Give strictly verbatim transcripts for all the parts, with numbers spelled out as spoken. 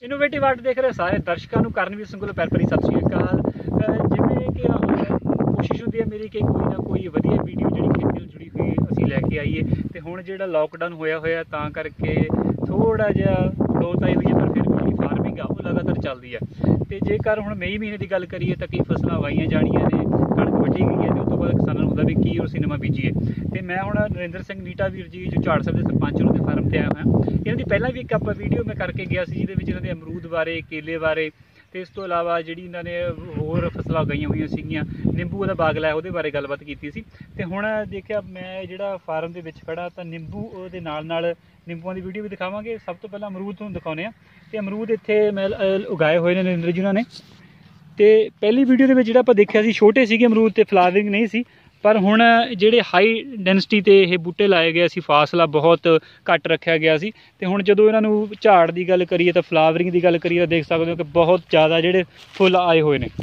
Innovative art ਦੇਖ ਰਹੇ ਸਾਰੇ ਦਰਸ਼ਕਾਂ ਨੂੰ ਕਰਨਵੀਰ ਸਿੰਘ ਵੱਲੋਂ ਪਿਆਰ ਭਰੀ ਸਤਿ ਸ਼੍ਰੀ ਅਕਾਲ। ਜਿਵੇਂ ਕਿ ਕੋਸ਼ਿਸ਼ ਹੁੰਦੀ ਹੈ ਮੇਰੀ ਕਿ ਕੋਈ ਨਾ ਕੋਈ ਵਧੀਆ ਵੀਡੀਓ ਜਿਹੜੀ ਖੇਤੀ ਨਾਲ ਜੁੜੀ ਹੋਈ ਅਸੀਂ ਲੈ ਕੇ ਆਈਏ, ਤੇ ਹੁਣ ਜਿਹੜਾ ਲੋਕਡਾਊਨ ਹੋਇਆ ਹੋਇਆ ਤਾਂ ਕਰਕੇ ਥੋੜਾ ਜਿਹਾ ਗਰੋਥ ਆਈ ਹੋਈ ਹੈ, ਪਰ ਫਿਰ ਵੀ ਜਿਹੜੀ ਫਾਰਮਿੰਗ ਆ ਉਹ ਲਗਾਤਾਰ ਚੱਲਦੀ ਹੈ। ਤੇ ਜੇਕਰ ਹੁਣ ਮਈ ਮਹੀਨੇ ਦੀ ਗੱਲ ਕਰੀਏ ਤਾਂ ਕਈ ਫਸਲਾਂ ਵਾਹੀਆਂ ਜਾਣੀਆਂ ਨੇ, ਕਣਕ ਵੱਢੀ ਗਈ ਹੈ, ਤੇ ਉਸ ਤੋਂ ਬਾਅਦ ਕਿਸਾਨਾਂ ਨੂੰ ਹੁੰਦਾ ਵੀ ਕੀ ਅਸੀਂ ਨਵਾਂ ਬੀਜੀਏ। ਤੇ ਮੈਂ ਹੁਣ ਨਰਿੰਦਰ ਸਿੰਘ ਨੀਟਾ ਵੀਰ ਜੀ ਜੋ ਝਾੜ ਸਾਹਿਬ ਦੇ ਸਰਪੰਚ ਉਹਨਾਂ ਦੇ ਫਾਰਮ ਤੇ ਆਇਆ ਹੋਇਆ। ਇਹਨਾਂ ਦੀ ਪਹਿਲਾਂ ਵੀ ਇੱਕ ਆਪਾਂ ਵੀਡੀਓ ਮੈਂ ਕਰਕੇ ਗਿਆ ਸੀ ਜਿਹਦੇ ਵਿੱਚ ਇਹਨਾਂ ਦੇ ਅਮਰੂਦ ਬਾਰੇ, ਕੇਲੇ ਬਾਰੇ, ਤੇ ਇਸ ਤੋਂ ਇਲਾਵਾ ਜਿਹੜੀ ਇਹਨਾਂ ਨੇ ਹੋਰ ਫਸਲਾਂ ਉਗਾਈਆਂ ਹੋਈਆਂ ਸੀਗੀਆਂ, ਨਿੰਬੂ ਦਾ ਬਾਗ ਲਾਇਆ ਉਹਦੇ ਬਾਰੇ ਗੱਲਬਾਤ ਕੀਤੀ ਸੀ। ਤੇ ਹੁਣ ਦੇਖਿਆ ਮੈਂ ਜਿਹੜਾ ਫਾਰਮ ਦੇ ਵਿੱਚ ਖੜਾ ਤਾਂ ਨਿੰਬੂ ਦੇ ਨਾਲ ਨਾਲ ਨਿੰਬੂਆਂ ਦੀ ਵੀਡੀਓ ਵੀ ਦਿਖਾਵਾਂਗੇ। ਸਭ ਤੋਂ ਪਹਿਲਾਂ ਅਮਰੂਦ ਤੁਹਾਨੂੰ ਦਿਖਾਉਂਦੇ ਆ। ਤੇ ਅਮਰੂਦ ਇੱਥੇ ਮੈਂ ਉਗਾਏ ਹੋਏ ਨੇ ਨਰਿੰਦਰ ਜੀ ਉਹਨਾਂ ਨੇ। ਤੇ ਪਹਿਲੀ ਵੀਡੀਓ ਦੇ ਵਿੱਚ ਜਿਹੜਾ ਆਪਾਂ ਦੇਖਿਆ ਸੀ ਛੋਟੇ ਸੀਗੇ ਅਮਰੂਦ ਤੇ ਫਲਾਵਰਿੰਗ ਨਹੀਂ ਸੀ, ਪਰ ਹੁਣ ਜਿਹੜੇ ਹਾਈ ਡੈਂਸਿਟੀ ਤੇ ਇਹ ਬੂਟੇ ਲਾਏ ਗਏ ਸੀ, ਫਾਸਲਾ ਬਹੁਤ ਘੱਟ ਰੱਖਿਆ ਗਿਆ ਸੀ। ਤੇ ਹੁਣ ਜਦੋਂ ਇਹਨਾਂ ਨੂੰ ਝਾੜ ਦੀ ਗੱਲ ਕਰੀਏ ਤਾਂ ਫਲਾਵਰਿੰਗ ਦੀ ਗੱਲ ਕਰੀਏ ਤਾਂ ਦੇਖ ਸਕਦੇ ਹੋ ਕਿ ਬਹੁਤ ਜ਼ਿਆਦਾ ਜਿਹੜੇ ਫੁੱਲ ਆਏ ਹੋਏ ਨੇ।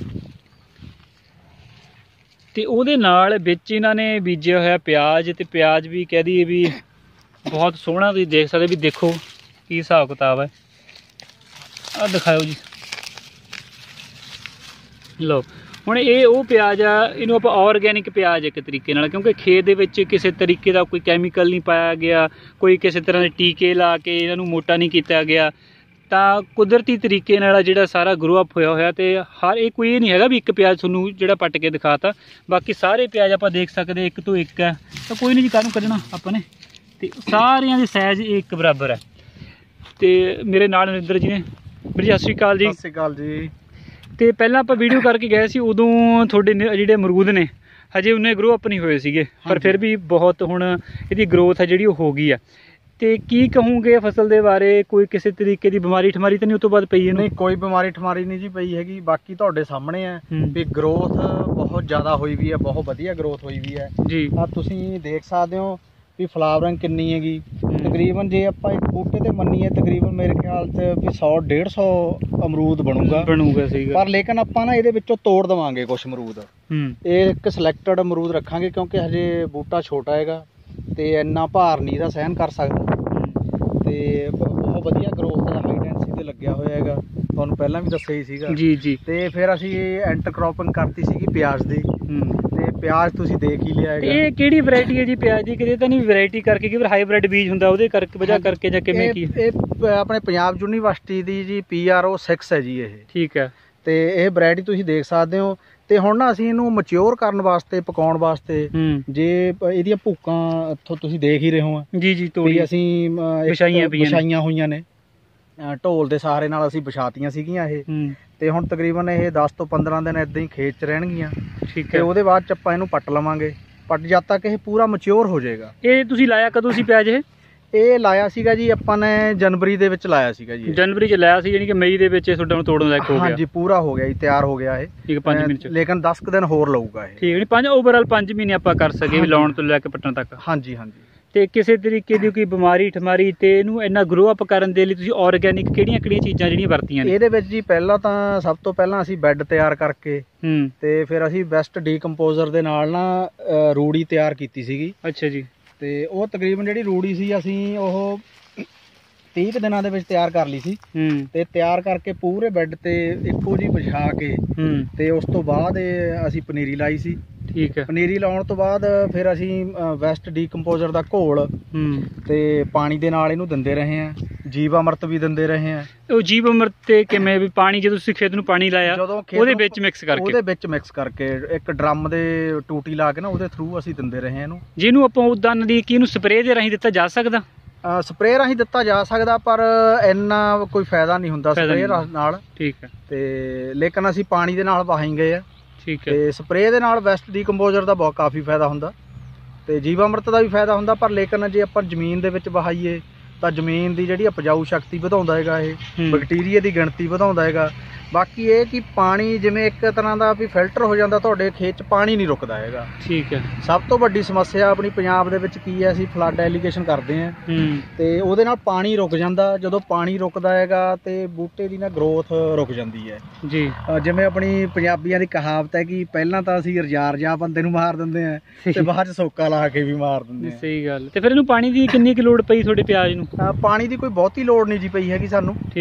ਤੇ ਉਹਦੇ ਨਾਲ ਵਿੱਚ ਇਹਨਾਂ ਨੇ ਬੀਜਿਆ ਹੋਇਆ ਪਿਆਜ਼, ਤੇ ਪਿਆਜ਼ ਵੀ ਕਹਿ ਦਈਏ ਵੀ ਬਹੁਤ ਸੋਹਣਾ ਤੁਸੀਂ ਦੇਖ ਸਕਦੇ ਵੀ ਦੇਖੋ ਕੀ ਹਿਸਾਬ ਕਿਤਾਬ ਹੈ। ਆਹ ਦਿਖਾਓ ਜੀ, ਲਓ ਹੁਣ ਇਹ ਉਹ ਪਿਆਜ਼ ਆ, ਇਹਨੂੰ ਆਪਾਂ ਔਰਗੈਨਿਕ ਪਿਆਜ਼ ਇੱਕ ਤਰੀਕੇ ਨਾਲ, ਕਿਉਂਕਿ ਖੇਤ ਦੇ ਵਿੱਚ ਕਿਸੇ ਤਰੀਕੇ ਦਾ ਕੋਈ ਕੈਮੀਕਲ ਨਹੀਂ ਪਾਇਆ ਗਿਆ, ਕੋਈ ਕਿਸੇ ਤਰ੍ਹਾਂ ਦੇ ਟੀਕੇ ਲਾ ਕੇ ਇਹਨਾਂ ਨੂੰ ਮੋਟਾ ਨਹੀਂ ਕੀਤਾ ਗਿਆ, ਤਾਂ ਕੁਦਰਤੀ ਤਰੀਕੇ ਨਾਲ ਜਿਹੜਾ ਸਾਰਾ ਗਰੋ ਅਪ ਹੋਇਆ ਹੋਇਆ। ਤੇ ਹਰ ਇਹ ਕੋਈ ਇਹ ਨਹੀਂ ਹੈਗਾ ਵੀ ਇੱਕ ਪਿਆਜ਼ ਤੁਹਾਨੂੰ ਜਿਹੜਾ ਪੱਟ ਕੇ ਦਿਖਾਤਾ, ਬਾਕੀ ਸਾਰੇ ਪਿਆਜ਼ ਆਪਾਂ ਦੇਖ ਸਕਦੇ ਇੱਕ ਤੋਂ ਇੱਕ ਹੈ। ਤਾਂ ਕੋਈ ਨਹੀਂ ਜੀ, ਕਾਹਨੂੰ ਕੱਢਣਾ ਆਪਾਂ ਨੇ, ਤੇ ਸਾਰਿਆਂ ਦੇ ਸਾਈਜ਼ ਇੱਕ ਬਰਾਬਰ ਹੈ। ਤੇ ਮੇਰੇ ਨਾਲ ਨਰਿੰਦਰ ਜੀ ਨੇ। ਵੀਰ ਜੀ ਸਤਿ ਸ਼੍ਰੀ ਅਕਾਲ ਜੀ। ਸਤਿ ਸ਼੍ਰੀ ਅਕਾਲ ਜੀ। ਤੇ ਪਹਿਲਾਂ ਆਪਾਂ ਵੀਡੀਓ ਕਰਕੇ ਗਏ ਸੀ, ਉਦੋਂ ਤੁਹਾਡੇ ਜਿਹੜੇ ਅਮਰੂਦ ਨੇ ਹਜੇ ਉਹਨੇ ਗਰੋ ਅਪ ਨਹੀਂ ਹੋਏ ਸੀਗੇ, ਪਰ ਫਿਰ ਵੀ ਬਹੁਤ ਹੁਣ ਇਹਦੀ ਗਰੋਥ ਹੈ ਜਿਹੜੀ ਉਹ ਹੋ ਗਈ ਆ। ਤੇ ਕੀ ਕਹੋਗੇ ਫਸਲ ਦੇ ਬਾਰੇ? ਕੋਈ ਕਿਸੇ ਤਰੀਕੇ ਦੀ ਬਿਮਾਰੀ ਠਮਾਰੀ ਤਾਂ ਨਹੀਂ ਉਸ ਤੋਂ ਬਾਅਦ ਪਈ ਇਹਨੂੰ? ਨਹੀਂ, ਕੋਈ ਬਿਮਾਰੀ ਠਮਾਰੀ ਨਹੀਂ ਜੀ ਪਈ ਹੈਗੀ। ਬਾਕੀ ਤੁਹਾਡੇ ਸਾਹਮਣੇ ਹੈ ਵੀ ਗਰੋਥ ਬਹੁਤ ਜ਼ਿਆਦਾ ਹੋਈ ਵੀ ਹੈ, ਬਹੁਤ ਵਧੀਆ ਗਰੋਥ ਹੋਈ ਵੀ ਹੈ ਜੀ। ਆ ਤੁਸੀਂ ਦੇਖ ਸਕਦੇ ਹੋ ਵੀ ਫਲਾਵਰਿੰਗ ਕਿੰਨੀ ਹੈਗੀ। ਤਕਰੀਬਨ ਜੇ ਆਪਾਂ ਇੱਕ ਬੂਟੇ ਤੇ ਮੰਨੀਏ ਤਕਰੀਬਨ ਮੇਰੇ ਖਿਆਲ 'ਚ ਵੀ ਸੌ ਡੇਢ ਸੌ ਅਮਰੂਦ ਬਣੂਗਾ ਬਣੂਗਾ ਸੀਗਾ। ਪਰ ਲੇਕਿਨ ਆਪਾਂ ਨਾ ਇਹਦੇ ਵਿੱਚੋਂ ਤੋੜ ਦੇਵਾਂਗੇ ਕੁਛ ਅਮਰੂਦ। ਇਹ ਇੱਕ ਸਿਲੈਕਟਡ ਅਮਰੂਦ ਰੱਖਾਂਗੇ ਕਿਉਂਕਿ ਹਜੇ ਬੂਟਾ ਛੋਟਾ ਹੈਗਾ ਤੇ ਇੰਨਾ ਭਾਰ ਨਹੀਂ ਇਹਦਾ ਸਹਿਣ ਕਰ ਸਕਦਾ। ਤੇ ਬਹੁਤ ਵਧੀਆ ਗਰੋਥ ਦਾ ਹਾਈ ਡੈਂਸਿਟੀ ਤੇ ਲੱਗਿਆ ਹੋਇਆ ਹੈਗਾ, ਤੁਹਾਨੂੰ ਪਹਿਲਾਂ ਵੀ ਦੱਸਿਆ ਹੀ ਸੀਗਾ ਜੀ ਜੀ। ਤੇ ਫਿਰ ਅਸੀਂ ਇੰਟਰਕ੍ਰੋਪਿੰਗ ਕਰਤੀ ਸੀਗੀ ਪਿਆਜ਼ ਦੀ, ਤੇ ਪਿਆਜ਼ ਤੁਸੀਂ ਦੇਖ ਹੀ ਲਿਆ ਹੈਗਾ। ਇਹ ਕਿਹੜੀ ਵੈਰਾਈਟੀ ਹੈ ਜੀ ਪਿਆਜ਼ ਦੀ? ਕਿਤੇ ਤਾਂ ਨਹੀਂ ਵੈਰਾਈਟੀ ਕਰਕੇ ਕਿ ਹਾਈਬ੍ਰਿਡ ਬੀਜ ਹੁੰਦਾ ਉਹਦੇ ਕਰਕੇ ਵਜ੍ਹਾ ਕਰਕੇ ਜਾਂ ਕਿਵੇਂ? ਕੀ ਇਹ ਆਪਣੇ ਪੰਜਾਬ ਯੂਨੀਵਰਸਿਟੀ ਦੀ ਜੀ ਪੀ ਆਰ ਓ ਸਿਕਸ ਹੈ ਜੀ ਇਹ। ਠੀਕ ਹੈ। ਤੇ ਇਹ ਵੈਰਾਈਟੀ ਤੁਸੀਂ ਦੇਖ ਸਕਦੇ ਹੋ। ਤੇ ਹੁਣ ਨਾ ਅਸੀਂ ਇਹਨੂੰ ਮੈਚਿਓਰ ਕਰਨ ਵਾਸਤੇ, ਪਕਾਉਣ ਵਾਸਤੇ, ਜੇ ਇਹਦੀਆਂ ਭੂਕਾਂ ਇੱਥੋਂ ਤੁਸੀਂ ਦੇਖ ਹੀ ਰਹੇ ਹੋ ਜੀ ਜੀ, ਤੋੜੀ ਅਸੀਂ ਵਿਛਾਈਆਂ ਵਿਛਾਈਆਂ ਹੋਈਆਂ ਨੇ ਢੋਲ ਦੇ ਸਹਾਰੇ ਨਾਲ ਅਸੀਂ ਵਿਛਾਤੀਆਂ ਸੀਗੀਆਂ ਇਹ। ਤੇ ਹੁਣ ਤਕਰੀਬਨ ਇਹ ਦਸ ਤੋਂ ਪੰਦਰਾਂ ਦਿਨ ਏਦਾਂ ਹੀ ਖੇਤ 'ਚ ਰਹਿਣਗੀਆਂ। ਠੀਕ ਹੈ। ਤੇ ਉਹਦੇ ਬਾਅਦ 'ਚ ਆਪਾਂ ਇਹਨੂੰ ਪੱਟ ਲਵਾਂਗੇ। ਪੱਟ ਜਦ ਤੱਕ ਇਹ ਪੂਰਾ ਮੈਚਿਓਰ ਹੋ ਜਾਏਗਾ। ਇਹ ਤੁਸੀਂ ਲਾਇਆ ਕਦੋਂ ਸੀ ਪਿਆਜ਼? ਇਹ ਇਹ ਲਾਇਆ ਸੀਗਾ ਜੀ ਆਪਾਂ ਨੇ ਜਨਵਰੀ ਦੇ ਵਿੱਚ ਲਾਇਆ ਸੀਗਾ ਜੀ। ਜਨਵਰੀ ਚ ਲਾਇਆ ਸੀ, ਯਾਨੀ ਕਿ ਮਈ ਦੇ ਵਿੱਚ ਇਹ ਤੁਹਾਡਾ ਨੂੰ ਤੋੜਨ ਲਾਇਕ ਹੋ ਗਿਆ? ਹਾਂਜੀ, ਪੂਰਾ ਹੋ ਗਿਆ ਜੀ, ਤਿਆਰ ਹੋ ਗਿਆ ਇਹ। ਠੀਕ ਹੈ, ਪੰਜ ਮਹੀਨੇ ਚ। ਲੇਕਿਨ ਦਸ ਕੁ ਦਿਨ ਹੋਰ ਲਊਗਾ ਇਹ। ਠੀਕ ਹੈ, ਪੰਜ ਓਵਰਆਲ ਪੰਜ ਮਹੀਨੇ ਆਪਾਂ ਕਰ ਸਕੇ ਲਾਉਣ ਤੋਂ ਲੈ ਕੇ ਪੱਟਣ ਤੱਕ। ਹਾਂਜੀ ਹਾਂਜੀ। ਤੇ ਕਿਸੇ ਤਰੀਕੇ ਦੀ ਕੋਈ ਬਿਮਾਰੀ ਠਮਾਰੀ ਤੇ ਇਹਨੂੰ ਇੰਨਾ ਗਰੋ ਅਪ ਕਰਨ ਦੇ ਲਈ ਤੁਸੀਂ ਆਰਗੈਨਿਕ ਕਿਹੜੀਆਂ ਕਿਹੜੀਆਂ ਚੀਜ਼ਾਂ ਜਿਹੜੀਆਂ ਵਰਤੀਆਂ ਨੇ? ਇਹਦੇ ਵਿੱਚ ਜੀ ਪਹਿਲਾਂ ਤਾਂ ਸਭ ਤੋਂ ਪਹਿਲਾਂ ਅਸੀਂ ਬੈੱਡ ਤਿਆਰ ਕਰਕੇ ਤੇ ਫਿਰ ਅਸੀਂ ਬੈਸਟ ਡੀਕੰਪੋਜ਼ਰ ਦੇ ਨਾਲ ਨਾ ਰੂੜੀ ਤਿਆਰ ਕੀਤੀ ਸੀਗੀ। ਅੱਛਾ ਜੀ। ਤੇ ਉਹ ਤਕਰੀਬਨ ਜਿਹੜੀ ਰੂੜੀ ਸੀ ਅਸੀਂ ਉਹ ਤੀਹ ਕੁ ਦਿਨਾਂ ਦੇ ਵਿੱਚ ਤਿਆਰ ਕਰ ਲਈ ਸੀ। ਤੇ ਤਿਆਰ ਕਰਕੇ ਪੂਰੇ ਬੈੱਡ ਤੇ ਇੱਕੋ ਜੀ ਵਿਛਾ ਕੇ ਤੇ ਉਸ ਤੋਂ ਬਾਅਦ ਇਹ ਅਸੀਂ ਪਨੀਰੀ ਲਾਈ ਸੀ। ਠੀਕ ਹੈ। ਪਨੀਰੀ ਲਾਉਣ ਤੋਂ ਬਾਅਦ ਫਿਰ ਅਸੀਂ ਵੈਸਟ ਡੀਕੰਪੋਜ਼ਰ ਦਾ ਘੋਲ ਤੇ ਪਾਣੀ ਦੇ ਨਾਲ ਇਹਨੂੰ ਦਿੰਦੇ ਰਹੇ ਆ। ਜੀਵ ਅਮਰਤ ਵੀ ਦਿੰਦੇ ਰਹੇ ਆ। ਉਹ ਜੀਵ ਅਮਰਤ ਤੇ ਕਿਵੇਂ ਵੀ ਪਾਣੀ ਜਦੋਂ ਤੁਸੀਂ ਖੇਤ ਨੂੰ ਪਾਣੀ ਲਾਇਆ ਉਹਦੇ ਵਿੱਚ ਮਿਕਸ ਕਰਕੇ? ਉਹਦੇ ਵਿੱਚ ਮਿਕਸ ਕਰਕੇ ਇੱਕ ਡਰਮ ਦੇ ਟੂਟੀ ਲਾ ਕੇ ਨਾ ਉਹਦੇ ਥਰੂ ਅਸੀਂ ਦਿੰਦੇ ਰਹੇ ਇਹਨੂੰ। ਜਿਹਨੂੰ ਆਪਾਂ ਉਦਾਂ ਦੀ ਕੀ ਇਹਨੂੰ ਸਪਰੇਅ ਦੇ ਰਾਹੀਂ ਦਿੱਤਾ ਜਾ ਸਕਦਾ? ਸਪਰੇਅ ਰਾਹੀਂ ਦਿੱਤਾ ਜਾ ਸਕਦਾ, ਪਰ ਇੰਨਾ ਕੋਈ ਫਾਇਦਾ ਨਹੀਂ ਹੁੰਦਾ ਸਪਰੇਅ ਨਾਲ। ਠੀਕ ਹੈ। ਤੇ ਲੇਕਿਨ ਅਸੀਂ ਪਾਣੀ ਦੇ ਨਾਲ ਵਾਹੀ ਗਏ ਆ। ਠੀਕ ਹੈ। ਤੇ ਸਪਰੇਅ ਦੇ ਨਾਲ ਵੈਸਟ ਡੀਕੰਪੋਜ਼ਰ ਦਾ ਬਹੁਤ ਕਾਫੀ ਫਾਇਦਾ ਹੁੰਦਾ ਤੇ ਜੀਵ ਅਮਰਤ ਦਾ ਵੀ ਫਾਇਦਾ ਹੁੰਦਾ, ਪਰ ਲੇਕਿਨ ਜੇ ਆਪਾਂ ਜ਼ਮੀਨ ਦੇ ਵਿੱਚ ਵਹਾਈਏ ਤਾਂ ਜ਼ਮੀਨ ਦੀ ਜਿਹੜੀ ਉਪਜਾਊ ਸ਼ਕਤੀ ਵਧਾਉਂਦਾ ਹੈਗਾ ਇਹ, ਬੈਕਟੀਰੀਆ ਦੀ ਗਿਣਤੀ ਵਧਾਉਂਦਾ ਹੈਗਾ। ਬਾਕੀ ਇਹ ਕਿ ਪਾਣੀ ਜਿਵੇਂ ਇੱਕ ਤਰ੍ਹਾਂ ਦਾ ਵੀ ਫਿਲਟਰ ਹੋ ਜਾਂਦਾ, ਤੁਹਾਡੇ ਖੇਤ 'ਚ ਪਾਣੀ ਨਹੀਂ ਰੁਕਦਾ ਹੈਗਾ। ਠੀਕ ਹੈ। ਸਭ ਤੋਂ ਵੱਡੀ ਸਮੱਸਿਆ ਆਪਣੀ ਪੰਜਾਬ ਦੇ ਵਿੱਚ ਕੀ ਹੈ, ਅਸੀਂ ਫਲੱਡ ਐਲੀਗੇਸ਼ਨ ਕਰਦੇ ਹਾਂ ਤੇ ਉਹਦੇ ਨਾਲ ਪਾਣੀ ਰੁਕ ਜਾਂਦਾ। ਜਦੋਂ ਪਾਣੀ ਰੁਕਦਾ ਹੈਗਾ ਤੇ ਬੂਟੇ ਦੀ ਨਾ ਗਰੋਥ ਰੁਕ ਜਾਂਦੀ ਹੈ ਜੀ। ਜਿਵੇਂ ਆਪਣੀ ਪੰਜਾਬੀਆਂ ਦੀ ਕਹਾਵਤ ਹੈ ਕਿ ਪਹਿਲਾਂ ਤਾਂ ਅਸੀਂ ਰਜਾ ਰਜਾ ਬੰਦੇ ਨੂੰ ਮਾਰ ਦਿੰਦੇ ਆ ਤੇ ਬਾਅਦ 'ਚ ਸੋਕਾ ਲਾ ਕੇ ਵੀ ਮਾਰ ਦਿੰਦੇ ਆ। ਸਹੀ ਗੱਲ। ਤੇ ਫਿਰ ਇਹਨੂੰ ਪਾਣੀ ਦੀ ਕਿੰਨੀ ਕੁ ਲੋੜ ਪਈ ਤੁਹਾਡੇ ਪਿਆਜ਼ ਨੂੰ? ਪਾਣੀ ਦੀ ਕੋਈ ਬਹੁਤੀ ਲੋੜ ਨਹੀਂ ਜੀ ਪਈ ਹੈਗੀ ਸਾਨੂੰ। ਠੀਕ ਹੈ।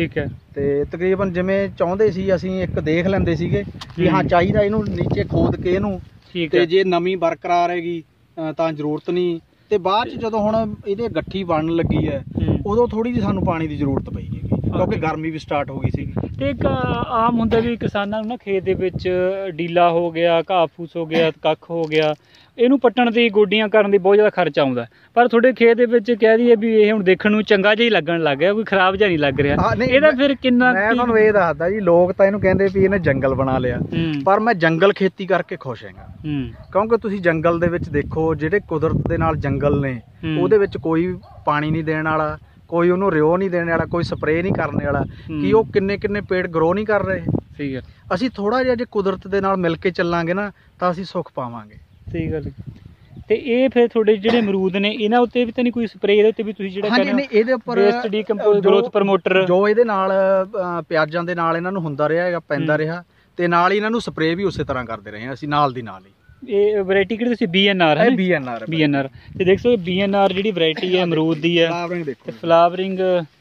ਤੇ ਤਕਰੀਬਨ ਜਿਵੇਂ ਚਾਹੁੰਦੇ ਸੀ ਅਸੀਂ ਇੱਕ ਦੇਖ ਲੈਂਦੇ ਸੀਗੇ ਕਿ ਹਾਂ ਚਾਹੀਦਾ ਇਹਨੂੰ ਨੀਚੇ ਖੋਦ ਕੇ ਇਹਨੂੰ, ਤੇ ਜੇ ਨਮੀ ਬਰਕਰਾਰ ਹੈਗੀ ਤਾਂ ਜ਼ਰੂਰਤ ਨਹੀਂ। ਤੇ ਬਾਅਦ ਚ ਜਦੋਂ ਹੁਣ ਇਹਦੇ ਗੱਠੀ ਬਣਨ ਲੱਗੀ ਹੈ ਉਦੋਂ ਥੋੜੀ ਜਿਹੀ ਸਾਨੂੰ ਪਾਣੀ ਦੀ ਜ਼ਰੂਰਤ ਪਈ ਹੈਗੀ, ਕਿਉਂਕਿ ਗਰਮੀ ਵੀ ਸਟਾਰਟ ਹੋ ਗਈ ਸੀ। ਤੇ ਇੱਕ ਆਮ ਹੁੰਦਾ ਵੀ ਕਿਸਾਨਾਂ ਨੂੰ ਨਾ ਖੇਤ ਦੇ ਵਿੱਚ ਡੀਲਾ ਹੋ ਗਿਆ, ਘਾਹ ਫੂਸ ਹੋ ਗਿਆ, ਕੱਖ ਹੋ ਗਿਆ, ਇਹਨੂੰ ਪੱਟਣ ਦੀ ਗੋਡੀਆਂ ਕਰਨ ਦੀ ਬਹੁਤ ਜ਼ਿਆਦਾ ਖਰਚਾ ਆਉਂਦਾ, ਪਰ ਤੁਹਾਡੇ ਖੇਤ ਦੇ ਵਿੱਚ ਕਹਿ ਦਈਏ ਵੀ ਇਹ ਹੁਣ ਦੇਖਣ ਨੂੰ ਚੰਗਾ ਜਿਹਾ ਹੀ ਲੱਗਣ ਲੱਗ ਗਿਆ, ਕੋਈ ਖਰਾਬ ਜਿਹਾ ਨਹੀਂ ਲੱਗ ਰਿਹਾ। ਇਹਦਾ ਫਿਰ ਕਿੰਨਾ ਮੈਂ ਤੁਹਾਨੂੰ ਇਹ ਦੱਸਦਾ ਜੀ, ਲੋਕ ਤਾਂ ਇਹਨੂੰ ਕਹਿੰਦੇ ਵੀ ਇਹਨੇ ਜੰਗਲ ਬਣਾ ਲਿਆ, ਪਰ ਮੈਂ ਜੰਗਲ ਖੇਤੀ ਕਰਕੇ ਖੁਸ਼ ਹੈਗਾ। ਕਿਉਂਕਿ ਤੁਸੀਂ ਜੰਗਲ ਦੇ ਵਿੱਚ ਦੇਖੋ, ਜਿਹੜੇ ਕੁਦਰਤ ਦੇ ਨਾਲ ਜੰਗਲ ਨੇ ਉਹਦੇ ਵਿੱਚ ਕੋਈ ਪਾਣੀ ਨਹੀਂ ਦੇਣ ਵਾਲਾ, ਕੋਈ ਉਹਨੂੰ ਰਿਓ ਨਹੀਂ ਦੇਣ ਵਾਲਾ, ਕੋਈ ਸਪਰੇਅ ਨਹੀਂ ਕਰਨ ਵਾਲਾ, ਕਿ ਉਹ ਕਿੰਨੇ ਕਿੰਨੇ ਪੇੜ ਗਰੋ ਨਹੀਂ ਕਰ ਰਹੇ। ਸਹੀ ਗੱਲ। ਅਸੀਂ ਥੋੜਾ ਜਿਹਾ ਜੇ ਕੁਦਰਤ ਦੇ ਨਾਲ ਮਿਲ ਕੇ ਚੱਲਾਂਗੇ ਨਾ ਤਾਂ ਅਸੀਂ ਸੁੱਖ ਪਾਵਾਂਗੇ। ਸਹੀ ਗੱਲ। ਤੇ ਇਹ ਫਿਰ ਤੁਹਾਡੇ ਜਿਹੜੇ ਅਮਰੂਦ ਨੇ ਇਹਨਾਂ ਉੱਤੇ ਵੀ ਤਾਂ ਨਹੀਂ ਕੋਈ ਸਪਰੇਅ, ਇਹਦੇ ਉੱਤੇ ਵੀ ਤੁਸੀਂ ਜਿਹੜਾ ਕਹਿੰਦੇ ਹੋ ਇਹਦੇ ਉੱਪਰ ਵੇਸਟ ਡੀਕੰਪੋਜ਼ ਗਰੋਥ ਪ੍ਰਮੋਟਰ ਜੋ ਇਹਦੇ ਨਾਲ ਪਿਆਜ਼ਾਂ ਦੇ ਨਾਲ ਇਹਨਾਂ ਨੂੰ ਹੁੰਦਾ ਰਿਹਾ ਹੈਗਾ, ਪੈਂਦਾ ਰਿਹਾ, ਤੇ ਨਾਲ ਹੀ ਇਹਨਾਂ ਨੂੰ ਸਪਰੇਅ ਵੀ ਉਸੇ ਤਰ੍ਹਾਂ ਕਰਦੇ ਰਹੇ ਹਾਂ ਅਸੀਂ ਨਾਲ ਦੀ ਨਾਲ ਹੀ। ਇਹ ਵੈਰਾਈਟੀ ਕਿਹੜੀ ਤੁਸੀਂ ਬੀ ਐਨ ਆਰ ਹੈ? B N R B N R ਤੇ ਦੇਖ ਸਕਦੇ ਬੀ ਐਨ ਆਰ ਜਿਹੜੀ ਵੈਰਾਈਟੀ ਹੈ ਅਮਰੂਦ ਦੀ ਹੈ, ਫਲਾਵਰਿੰਗ ਦੇਖੋ, ਫਲਾਵਰਿੰਗ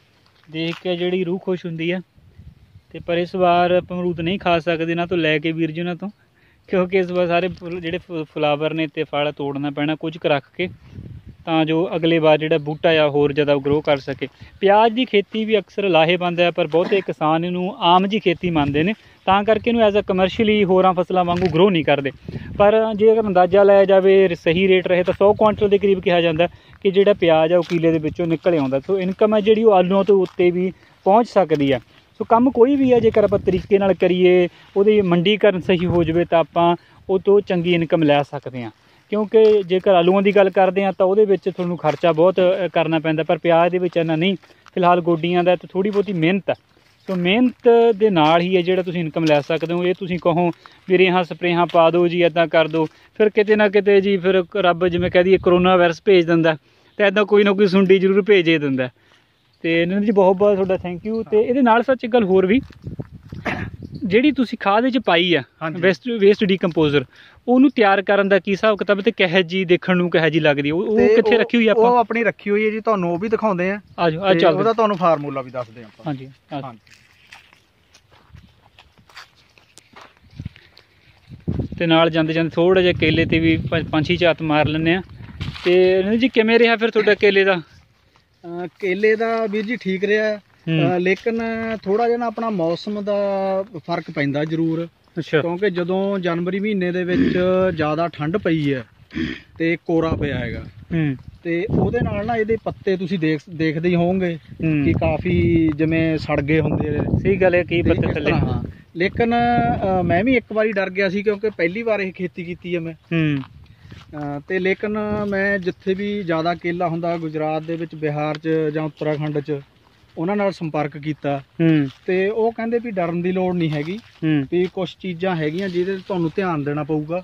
ਦੇਖ ਕੇ ਜਿਹੜੀ ਰੂਹ ਖੁਸ਼ ਹੁੰਦੀ ਹੈ। ਤੇ ਪਰ ਇਸ ਵਾਰ ਆਪਾਂ ਅਮਰੂਦ ਨਹੀਂ ਖਾ ਸਕਦੇ ਨਾ ਤੋਂ ਲੈ ਕੇ ਵੀਰ ਜੀ ਉਹਨਾਂ ਤੋਂ, ਕਿਉਂਕਿ ਇਸ ਵਾਰ ਸਾਰੇ ਜਿਹੜੇ ਫਲਾਵਰ ਨੇ ਤੇ ਫਲ ਤੋੜਨਾ ਪੈਣਾ ਕੁਝ ਕੁ ਰੱਖ ਕੇ, ਤਾਂ ਜੋ ਅਗਲੇ ਵਾਰ ਜਿਹੜਾ ਬੂਟਾ ਆ ਹੋਰ ਜ਼ਿਆਦਾ ਗਰੋ ਕਰ ਸਕੇ। ਪਿਆਜ਼ ਦੀ ਖੇਤੀ ਵੀ ਅਕਸਰ ਲਾਹੇਵੰਦ ਹੈ, ਪਰ ਬਹੁਤੇ ਕਿਸਾਨ ਇਹਨੂੰ ਆਮ ਜੀ ਖੇਤੀ ਮੰਨਦੇ ਨੇ, ਤਾਂ ਕਰਕੇ ਇਹਨੂੰ ਐਜ਼ ਅ ਕਮਰਸ਼ੀਅਲੀ ਹੋਰਾਂ ਫਸਲਾਂ ਵਾਂਗੂ ਗਰੋ ਨਹੀਂ ਕਰਦੇ। ਪਰ ਜੇ ਅਗਰ ਅੰਦਾਜ਼ਾ ਲਾਇਆ ਜਾਵੇ ਸਹੀ ਰੇਟ ਰਹੇ ਤਾਂ ਸੌ ਕੁਆਂਟਲ ਦੇ ਕਰੀਬ ਕਿਹਾ ਜਾਂਦਾ ਕਿ ਜਿਹੜਾ ਪਿਆਜ਼ ਆ ਉਹ ਕਿੱਲੇ ਦੇ ਵਿੱਚੋਂ ਨਿਕਲ ਆਉਂਦਾ। ਸੋ ਇਨਕਮ ਹੈ ਜਿਹੜੀ ਉਹ ਆਲੂਆਂ ਤੋਂ ਉੱਤੇ ਵੀ ਪਹੁੰਚ ਸਕਦੀ ਹੈ। ਸੋ ਕੰਮ ਕੋਈ ਵੀ ਹੈ ਜੇਕਰ ਆਪਾਂ ਤਰੀਕੇ ਨਾਲ ਕਰੀਏ, ਉਹਦੀ ਮੰਡੀਕਰਨ ਸਹੀ ਹੋ ਜਾਵੇ ਤਾਂ ਆਪਾਂ ਉਹ ਤੋਂ ਚੰਗੀ ਇਨਕਮ ਲੈ ਸਕਦੇ ਹਾਂ। ਕਿਉਂਕਿ ਜੇਕਰ ਆਲੂਆਂ ਦੀ ਗੱਲ ਕਰਦੇ ਹਾਂ ਤਾਂ ਉਹਦੇ ਵਿੱਚ ਤੁਹਾਨੂੰ ਖਰਚਾ ਬਹੁਤ ਕਰਨਾ ਪੈਂਦਾ, ਪਰ ਪਿਆਜ਼ ਦੇ ਵਿੱਚ ਇੰਨਾ ਨਹੀਂ। ਫਿਲਹਾਲ ਗੋਡੀਆਂ ਦਾ ਤਾਂ ਥੋੜ੍ਹੀ ਬਹੁਤੀ ਮਿਹਨਤ ਹੈ, ਸੋ ਮਿਹਨਤ ਦੇ ਨਾਲ ਹੀ ਹੈ ਜਿਹੜਾ ਤੁਸੀਂ ਇਨਕਮ ਲੈ ਸਕਦੇ ਹੋ। ਇਹ ਤੁਸੀਂ ਕਹੋ ਵੀ ਰੇਹਾਂ ਸਪਰੇਹਾਂ ਪਾ ਦਿਓ ਜੀ, ਇੱਦਾਂ ਕਰ ਦਿਓ, ਫਿਰ ਕਿਤੇ ਨਾ ਕਿਤੇ ਜੀ ਫਿਰ ਰੱਬ ਜਿਵੇਂ ਕਹਿ ਦਈਏ ਕਰੋਨਾ ਵਾਇਰਸ ਭੇਜ ਦਿੰਦਾ, ਤਾਂ ਇੱਦਾਂ ਕੋਈ ਨਾ ਕੋਈ ਸੁੰਡੀ ਜ਼ਰੂਰ ਭੇਜ ਹੀ ਦਿੰਦਾ। ਤੇ ਨਰਿੰਦਰ ਜੀ ਬਹੁਤ ਬਹੁਤ ਤੁਹਾਡਾ ਥੈਂਕ ਯੂ। ਤੇ ਇਹਦੇ ਨਾਲ ਸੱਚ ਇੱਕ ਗੱਲ ਹੋਰ ਵੀ, ਜਿਹੜੀ ਤੁਸੀਂ ਖਾਦ ਵਿੱਚ ਪਾਈ ਆ ਵੇਸਟ ਵੇਸਟ ਡੀਕੰਪੋਜ਼ਰ, ਉਹਨੂੰ ਤਿਆਰ ਕਰਨ ਦਾ ਕੀ ਹਿਸਾਬ ਕਿਤਾਬ ਤੇ ਕਿਹੋ ਜਿਹੀ ਦੇਖਣ ਨੂੰ ਕਿਹੋ ਜਿਹੀ ਲੱਗਦੀ, ਉਹ ਉਹ ਕਿੱਥੇ ਰੱਖੀ ਹੋਈ ਆਪਾਂ? ਉਹ ਆਪਣੀ ਰੱਖੀ ਹੋਈ ਹੈ ਜੀ, ਤੁਹਾਨੂੰ ਉਹ ਵੀ ਦਿਖਾਉਂਦੇ ਆ। ਆਜੋ ਆ ਚੱਲਦੇ, ਉਹਦਾ ਤੁਹਾਨੂੰ ਫਾਰਮੂਲਾ ਵੀ ਦੱਸਦੇ ਆਪਾਂ। ਹਾਂਜੀ ਹਾਂਜੀ। ਤੇ ਨਾਲ ਜਾਂਦੇ ਜਾਂਦੇ ਥੋੜਾ ਜਿਹਾ ਕੇਲੇ ਤੇ ਵੀ ਪੰਜ ਛੇ ਝਾਤ ਮਾਰ ਲੈਂਦੇ ਆ। ਤੇ ਨਰਿੰਦਰ ਜੀ ਕਿਵੇਂ ਰਿਹਾ ਫਿਰ ਤੁਹਾਡਾ ਕੇਲੇ ਦਾ? ਕੇਲੇ ਦਾ ਵੀਰ ਜੀ ਠੀਕ ਰਿਹਾ, ਲੇਕਿਨ ਥੋੜਾ ਜਿਹਾ ਨਾ ਆਪਣਾ ਮੌਸਮ ਦਾ ਫਰਕ ਪੈਂਦਾ ਜ਼ਰੂਰ। ਅੱਛਾ। ਕਿਉਂਕਿ ਜਦੋਂ ਜਨਵਰੀ ਮਹੀਨੇ ਦੇ ਵਿੱਚ ਜ਼ਿਆਦਾ ਠੰਡ ਪਈ ਹੈ ਤੇ ਕੋਰਾ ਪਿਆ ਹੈਗਾ, ਤੇ ਉਹਦੇ ਨਾਲ ਨਾ ਇਹਦੇ ਪੱਤੇ ਤੁਸੀਂ ਦੇਖ ਦੇਖਦੇ ਹੀ ਹੋਵੋਗੇ ਕਿ ਕਾਫੀ ਜਿਵੇਂ ਸੜ ਗਏ ਹੁੰਦੇ। ਸਹੀ ਗੱਲ ਹੈ, ਕਈ ਪੱਤੇ ਥੱਲੇ। ਹਾਂ, ਲੇਕਿਨ ਮੈਂ ਵੀ ਇੱਕ ਵਾਰੀ ਡਰ ਗਿਆ ਸੀ ਕਿਉਂਕਿ ਪਹਿਲੀ ਵਾਰ ਇਹ ਖੇਤੀ ਕੀਤੀ ਹੈ ਮੈਂ। ਤੇ ਲੇਕਿਨ ਮੈਂ ਜਿੱਥੇ ਵੀ ਜ਼ਿਆਦਾ ਕੇਲਾ ਹੁੰਦਾ, ਗੁਜਰਾਤ ਦੇ ਵਿੱਚ, ਬਿਹਾਰ 'ਚ ਜਾਂ ਉੱਤਰਾਖੰਡ 'ਚ, ਉਹਨਾਂ ਨਾਲ ਸੰਪਰਕ ਕੀਤਾ ਤੇ ਉਹ ਕਹਿੰਦੇ ਵੀ ਡਰਨ ਦੀ ਲੋੜ ਨਹੀਂ ਹੈਗੀ, ਵੀ ਕੁਛ ਚੀਜ਼ਾਂ ਹੈਗੀਆਂ ਜਿਹਦੇ ਤੇ ਤੁਹਾਨੂੰ ਧਿਆਨ ਦੇਣਾ ਪਊਗਾ।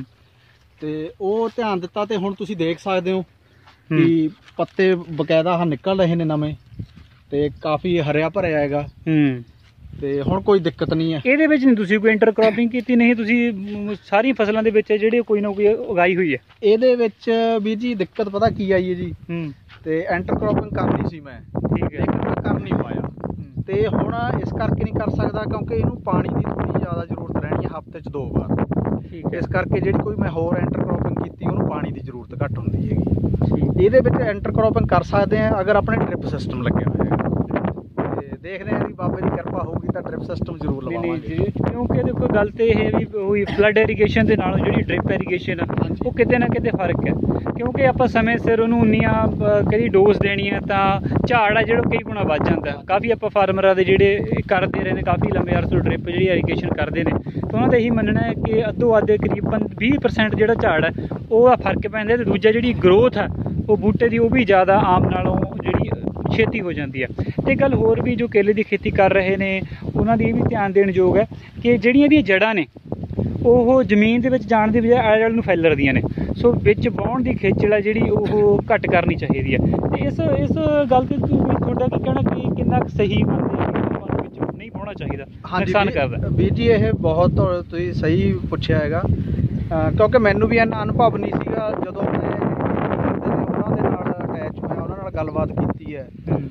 ਤੇ ਉਹ ਧਿਆਨ ਦਿੱਤਾ ਤੇ ਹੁਣ ਤੁਸੀਂ ਦੇਖ ਸਕਦੇ ਹੋ ਕਿ ਪੱਤੇ ਬਕਾਇਦਾ ਆਹ ਨਿਕਲ ਰਹੇ ਨੇ ਨਵੇਂ, ਤੇ ਕਾਫੀ ਹਰਿਆ ਭਰਿਆ ਹੈਗਾ, ਤੇ ਹੁਣ ਕੋਈ ਦਿੱਕਤ ਨਹੀਂ ਹੈ। ਇਹਦੇ ਵਿੱਚ ਨਹੀਂ ਤੁਸੀਂ ਕੋਈ ਇੰਟਰਕ੍ਰੋਪਿੰਗ ਕੀਤੀ? ਨਹੀਂ, ਤੁਸੀਂ ਸਾਰੀਆਂ ਫਸਲਾਂ ਦੇ ਵਿੱਚ ਜਿਹੜੀ ਕੋਈ ਨਾ ਕੋਈ ਉਗਾਈ ਹੋਈ ਹੈ। ਇਹਦੇ ਵਿੱਚ ਵੀਰ ਜੀ ਦਿੱਕਤ ਪਤਾ ਕੀ ਆਈ ਹੈ ਜੀ, ਤੇ ਇੰਟਰਕ੍ਰੋਪਿੰਗ ਕਰਨੀ ਸੀ ਮੈਂ, ਠੀਕ ਹੈ, ਮੈਂ ਕਰ ਨਹੀਂ ਪਾਇਆ। ਤੇ ਹੁਣ ਇਸ ਕਰਕੇ ਨਹੀਂ ਕਰ ਸਕਦਾ ਕਿਉਂਕਿ ਇਹਨੂੰ ਪਾਣੀ ਦੀ ਥੋੜੀ ਜ਼ਿਆਦਾ ਜ਼ਰੂਰਤ ਰਹਿਣੀ ਹੈ, ਹਫ਼ਤੇ 'ਚ ਦੋ ਵਾਰ। ਇਸ ਕਰਕੇ ਜਿਹੜੀ ਕੋਈ ਮੈਂ ਹੋਰ ਇੰਟਰਕ੍ਰੋਪਿੰਗ ਕੀਤੀ ਉਹਨੂੰ ਪਾਣੀ ਦੀ ਜ਼ਰੂਰਤ ਘੱਟ ਹੁੰਦੀ ਹੈਗੀ। ਇਹਦੇ ਵਿੱਚ ਇੰਟਰਕ੍ਰੋਪਿੰਗ ਕਰ ਸਕਦੇ ਹਾਂ ਅਗਰ ਆਪਣੇ ਡ੍ਰਿਪ ਸਿਸਟਮ ਲੱਗਿਆ ਹੋਇਆ ਹੈਗਾ, ਤੇ ਦੇਖਦੇ ਹਾਂ ਵੀ ਬਾਬੇ ਦੀ ਕਿਰਪਾ ਹੋਊਗੀ ਤਾਂ ਡ੍ਰਿਪ ਸਿਸਟਮ ਜ਼ਰੂਰ ਲਵਾਵਾਂਗੇ। ਕਿਉਂਕਿ ਦੇਖੋ ਗੱਲ ਤੇ ਇਹ ਹੈ ਵੀ ਉਹੀ ਫਲੱਡ ਇਰੀਗੇਸ਼ਨ ਦੇ ਨਾਲੋਂ ਜਿਹੜੀ ਡ੍ਰਿਪ ਇਰੀਗੇਸ਼ਨ ਆ ਉਹ ਕਿਤੇ ਨਾ ਕਿਤੇ ਫਰਕ ਹੈ, ਕਿਉਂਕਿ ਆਪਾਂ ਸਮੇਂ ਸਿਰ ਉਹਨੂੰ ਉਨੀਆਂ ਕਦੀ ਡੋਜ਼ ਦੇਣੀ ਹੈ ਤਾਂ ਝਾੜ ਆ ਜਿਹੜਾ ਕਈ ਗੁਣਾ ਵੱਧ ਜਾਂਦਾ। ਕਾਫੀ ਆਪਾਂ ਫਾਰਮਰਾਂ ਦੇ ਜਿਹੜੇ ਕਰਦੇ ਰਹੇ ਨੇ ਕਾਫੀ ਲੰਬੇ ਅਰਸੇ ਤੋਂ ਡ੍ਰਿਪ ਜਿਹੜੀ ਇਰੀਗੇਸ਼ਨ ਕਰਦੇ ਨੇ, ਤਾਂ ਉਹਨਾਂ ਦਾ ਇਹੀ ਮੰਨਣਾ ਹੈ ਕਿ ਅੱਧੋ ਅੱਧ ਕਰੀਬਨ ਵੀਹ ਪਰਸੈਂਟ ਜਿਹੜਾ ਝਾੜ ਹੈ ਉਹ ਆ ਫਰਕ ਪੈਂਦਾ। ਤੇ ਦੂਜਾ ਜਿਹੜੀ ਗਰੋਥ ਹੈ ਉਹ ਬੂਟੇ ਦੀ ਉਹ ਵੀ ਜ਼ਿਆਦਾ ਆਮ ਨਾਲੋਂ ਜਿਹੜੀ ਛੇਤੀ ਹੋ ਜਾਂਦੀ ਹੈ। ਤੇ ਗੱਲ ਹੋਰ ਵੀ ਜੋ ਕੇਲੇ ਦੀ ਖੇਤੀ ਕਰ ਰਹੇ ਨੇ ਉਹਨਾਂ ਦੀ ਇਹ ਵੀ ਧਿਆਨ ਦੇਣ ਯੋਗ ਹੈ ਕਿ ਜਿਹੜੀਆਂ ਇਹਦੀਆਂ ਜੜ੍ਹਾਂ ਨੇ ਉਹ ਜ਼ਮੀਨ ਦੇ ਵਿੱਚ ਜਾਣ ਦੀ ਬਜਾਏ ਆਲੇ ਦੁਆਲੇ ਨੂੰ ਫੈਲਦੀਆਂ ਨੇ, ਸੋ ਵਿੱਚ ਵਾਹੁਣ ਦੀ ਖੇਚਲ ਹੈ ਜਿਹੜੀ ਉਹ ਘੱਟ ਕਰਨੀ ਚਾਹੀਦੀ ਹੈ। ਤੇ ਇਸ ਇਸ ਗੱਲ ਤੇ ਤੁਹਾਡਾ ਕੀ ਕਹਿਣਾ ਕਿ ਕਿੰਨਾ ਕੁ ਸਹੀ ਮੰਨਦੇ ਹੋ ਵਿੱਚ ਨਹੀਂ ਵਾਹੁਣਾ ਚਾਹੀਦਾ, ਨੁਕਸਾਨ ਕਰਦਾ? ਵੀਰ ਜੀ ਇਹ ਬਹੁਤ ਤੁਸੀਂ ਸਹੀ ਪੁੱਛਿਆ ਹੈਗਾ, ਕਿਉਂਕਿ ਮੈਨੂੰ ਵੀ ਇੰਨਾ ਅਨੁਭਵ ਨਹੀਂ ਸੀਗਾ। ਜਦੋਂ ਮੈਂ ਉਹਨਾਂ ਦੇ ਨਾਲ ਅਟੈਚ ਹੋਇਆ, ਉਹਨਾਂ ਨਾਲ ਗੱਲਬਾਤ ਕੀਤੀ ਹੈ,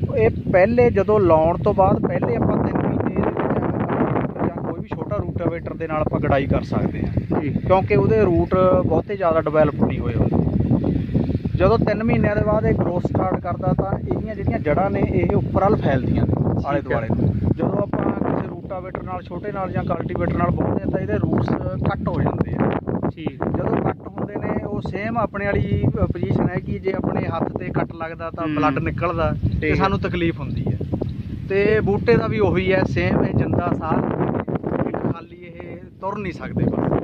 ਇਹ ਪਹਿਲੇ ਜਦੋਂ ਲਾਉਣ ਤੋਂ ਬਾਅਦ ਪਹਿਲੇ ਆਪਾਂ ਤਿੰਨ ਮਹੀਨੇ ਦੇ ਵਿੱਚ ਜਾਂ ਕੋਈ ਵੀ ਛੋਟਾ ਰੂਟਾਵੇਟਰ ਦੇ ਨਾਲ ਆਪਾਂ ਗਡਾਈ ਕਰ ਸਕਦੇ ਹਾਂ, ਕਿਉਂਕਿ ਉਹਦੇ ਰੂਟ ਬਹੁਤੇ ਜ਼ਿਆਦਾ ਡਿਵੈਲਪ ਨਹੀਂ ਹੋਏ ਹੁੰਦੇ। ਜਦੋਂ ਤਿੰਨ ਮਹੀਨਿਆਂ ਦੇ ਬਾਅਦ ਇਹ ਗਰੋਥ ਸਟਾਰਟ ਕਰਦਾ ਤਾਂ ਇਹਦੀਆਂ ਜਿਹੜੀਆਂ ਜੜ੍ਹਾਂ ਨੇ ਇਹ ਉੱਪਰ ਵੱਲ ਫੈਲਦੀਆਂ ਨੇ ਆਲੇ ਦੁਆਲੇ ਨੂੰ। ਜਦੋਂ ਆਪਾਂ ਕਿਸੇ ਰੂਟਾਵੇਟਰ ਨਾਲ ਛੋਟੇ ਨਾਲ ਜਾਂ ਕਲਟੀਵੇਟਰ ਨਾਲ ਵਾਹੁੰਦੇ ਹਾਂ ਤਾਂ ਇਹਦੇ ਰੂਟਸ ਕੱਟ ਹੋ ਜਾਂਦੇ ਆ। ਠੀਕ, ਜਦੋਂ ਕੱਟ ਹੁੰਦੇ ਨੇ ਉਹ ਸੇਮ ਆਪਣੇ ਵਾਲੀ ਪੋਜੀਸ਼ਨ ਹੈ ਕਿ ਜੇ ਆਪਣੇ ਹੱਥ ਤੇ ਕੱਟ ਲੱਗਦਾ ਤਾਂ ਬਲੱਡ ਨਿਕਲਦਾ ਤੇ ਸਾਨੂੰ ਤਕਲੀਫ ਹੁੰਦੀ ਹੈ। ਤੇ ਬੂਟੇ ਦਾ ਵੀ ਉਹੀ ਹੈ, ਸੇਮ ਇਹ ਜਿੰਦਾ ਸਾਹ ਖਾਲੀ ਇਹ ਤੁਰ ਨਹੀਂ ਸਕਦੇ। ਬਸ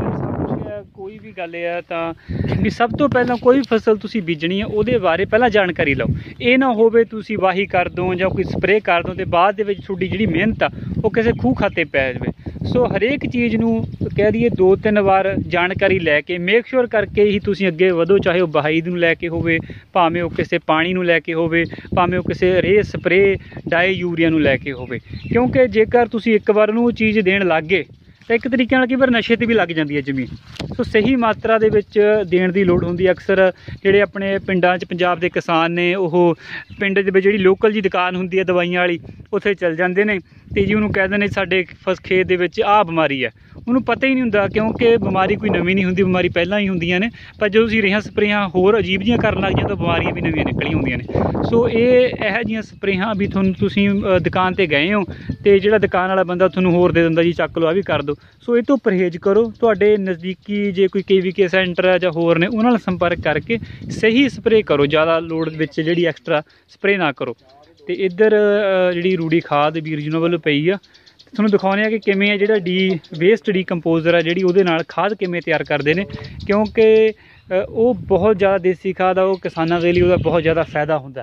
ਕੋਈ ਵੀ ਗੱਲ ਆ ਤਾਂ ਵੀ ਸਭ ਤੋਂ ਪਹਿਲਾਂ ਕੋਈ ਫਸਲ ਤੁਸੀਂ ਬੀਜਣੀ ਹੈ ਉਹਦੇ ਬਾਰੇ ਪਹਿਲਾਂ ਜਾਣਕਾਰੀ ਲਓ। ਇਹ ਨਾ ਹੋਵੇ ਤੁਸੀਂ ਵਾਹੀ ਕਰ ਦਿਓ ਜਾਂ ਕੋਈ ਸਪਰੇਅ ਕਰ ਦਿਓ ਤੇ ਬਾਅਦ ਦੇ ਵਿੱਚ ਤੁਹਾਡੀ ਜਿਹੜੀ ਮਿਹਨਤ ਆ ਉਹ ਕਿਸੇ ਖੂਹ ਖਾਤੇ ਪੈ ਜਾਵੇ। ਸੋ ਹਰੇਕ ਚੀਜ਼ ਨੂੰ ਕਹਿ ਦਈਏ ਦੋ ਤਿੰਨ ਵਾਰ ਜਾਣਕਾਰੀ ਲੈ ਕੇ ਮੇਕ ਸ਼ੋਰ ਕਰਕੇ ਹੀ ਤੁਸੀਂ ਅੱਗੇ ਵਧੋ, ਚਾਹੇ ਉਹ ਵਹਾਈ ਨੂੰ ਲੈ ਕੇ ਹੋਵੇ, ਭਾਵੇਂ ਉਹ ਕਿਸੇ ਪਾਣੀ ਨੂੰ ਲੈ ਕੇ ਹੋਵੇ, ਭਾਵੇਂ ਉਹ ਕਿਸੇ ਰੇ ਸਪਰੇਅ ਡਾਈ ਯੂਰੀਆ ਨੂੰ ਲੈ ਕੇ ਹੋਵੇ। ਕਿਉਂਕਿ ਜੇਕਰ ਤੁਸੀਂ ਇੱਕ ਵਾਰ ਨੂੰ ਉਹ ਚੀਜ਼ ਦੇਣ ਲੱਗ ਗਏ ਤਾਂ ਇੱਕ ਤਰੀਕੇ ਨਾਲ ਕਈ ਵਾਰ ਨਸ਼ੇ 'ਤੇ ਵੀ ਲੱਗ ਜਾਂਦੀ ਹੈ ਜ਼ਮੀਨ। ਸੋ ਸਹੀ ਮਾਤਰਾ ਦੇ ਵਿੱਚ ਦੇਣ ਦੀ ਲੋੜ ਹੁੰਦੀ ਹੈ। ਅਕਸਰ ਜਿਹੜੇ ਆਪਣੇ ਪਿੰਡਾਂ 'ਚ ਪੰਜਾਬ ਦੇ ਕਿਸਾਨ ਨੇ ਉਹ ਪਿੰਡ ਦੇ ਵਿੱਚ ਜਿਹੜੀ ਲੋਕਲ ਜੀ ਦੁਕਾਨ ਹੁੰਦੀ ਹੈ ਦਵਾਈਆਂ ਵਾਲੀ ਉੱਥੇ ਚੱਲ ਜਾਂਦੇ ਨੇ ਅਤੇ ਜੀ ਉਹਨੂੰ ਕਹਿ ਦਿੰਦੇ ਸਾਡੇ ਫਸ ਖੇਤ ਦੇ ਵਿੱਚ ਆਹ ਬਿਮਾਰੀ ਹੈ। ਉਹਨੂੰ ਪਤਾ ਹੀ ਨਹੀਂ ਹੁੰਦਾ ਕਿਉਂਕਿ ਬਿਮਾਰੀ ਕੋਈ ਨਵੀਂ ਨਹੀਂ ਹੁੰਦੀ, ਬਿਮਾਰੀ ਪਹਿਲਾਂ ਹੀ ਹੁੰਦੀਆਂ ਨੇ। ਪਰ ਜਦੋਂ ਤੁਸੀਂ ਰੇਹਾਂ ਸਪਰੇਹਾਂ ਹੋਰ ਅਜੀਬ ਜਿਹੀਆਂ ਕਰਨ ਲੱਗ ਜਾਂਦੇ ਤਾਂ ਬਿਮਾਰੀਆਂ ਵੀ ਨਵੀਆਂ ਨਿਕਲੀਆਂ ਹੁੰਦੀਆਂ ਨੇ। ਸੋ ਇਹ ਇਹੋ ਜਿਹੀਆਂ ਸਪਰੇਹਾਂ ਵੀ ਤੁਹਾਨੂੰ ਤੁਸੀਂ ਦੁਕਾਨ 'ਤੇ ਗਏ ਹੋ ਅਤੇ ਜਿਹੜਾ ਦੁਕਾਨ ਵਾਲਾ ਬੰਦਾ ਤੁਹਾਨੂੰ ਹੋਰ ਦੇ ਦਿੰਦਾ ਜੀ ਚੱਕ ਲਓ ਆਹ ਵੀ ਕਰ ਦਿਓ। ਸੋ ਇਹ ਤੋਂ ਪਰਹੇਜ਼ ਕਰੋ। ਤੁਹਾਡੇ ਨਜ਼ਦੀਕੀ ਜੇ ਕੋਈ ਕੇ ਵੀ ਕੇ ਸੈਂਟਰ ਹੈ ਜਾਂ ਹੋਰ ਨੇ ਉਹਨਾਂ ਨਾਲ ਸੰਪਰਕ ਕਰਕੇ ਸਹੀ ਸਪਰੇਅ ਕਰੋ, ਜ਼ਿਆਦਾ ਲੋੜ ਵਿੱਚ ਜਿਹੜੀ ਐਕਸਟਰਾ ਸਪਰੇਅ ਨਾ ਕਰੋ। ਅਤੇ ਇੱਧਰ ਜਿਹੜੀ ਰੂੜੀ ਖਾਦ ਵੀਰ ਜੀ ਵੱਲੋਂ ਪਈ ਆ, ਤੁਹਾਨੂੰ ਦਿਖਾਉਂਦੇ ਆ ਕਿ ਕਿਵੇਂ ਆ ਜਿਹੜਾ ਡੀ ਵੇਸਟ ਡੀਕੰਪੋਜ਼ਰ ਆ ਜਿਹੜੀ ਉਹਦੇ ਨਾਲ ਖਾਦ ਕਿਵੇਂ ਤਿਆਰ ਕਰਦੇ ਨੇ, ਕਿਉਂਕਿ ਉਹ ਬਹੁਤ ਜ਼ਿਆਦਾ ਦੇਸੀ ਖਾਦ ਆ, ਉਹ ਕਿਸਾਨਾਂ ਦੇ ਲਈ ਉਹਦਾ ਬਹੁਤ ਜ਼ਿਆਦਾ ਫਾਇਦਾ ਹੁੰਦਾ।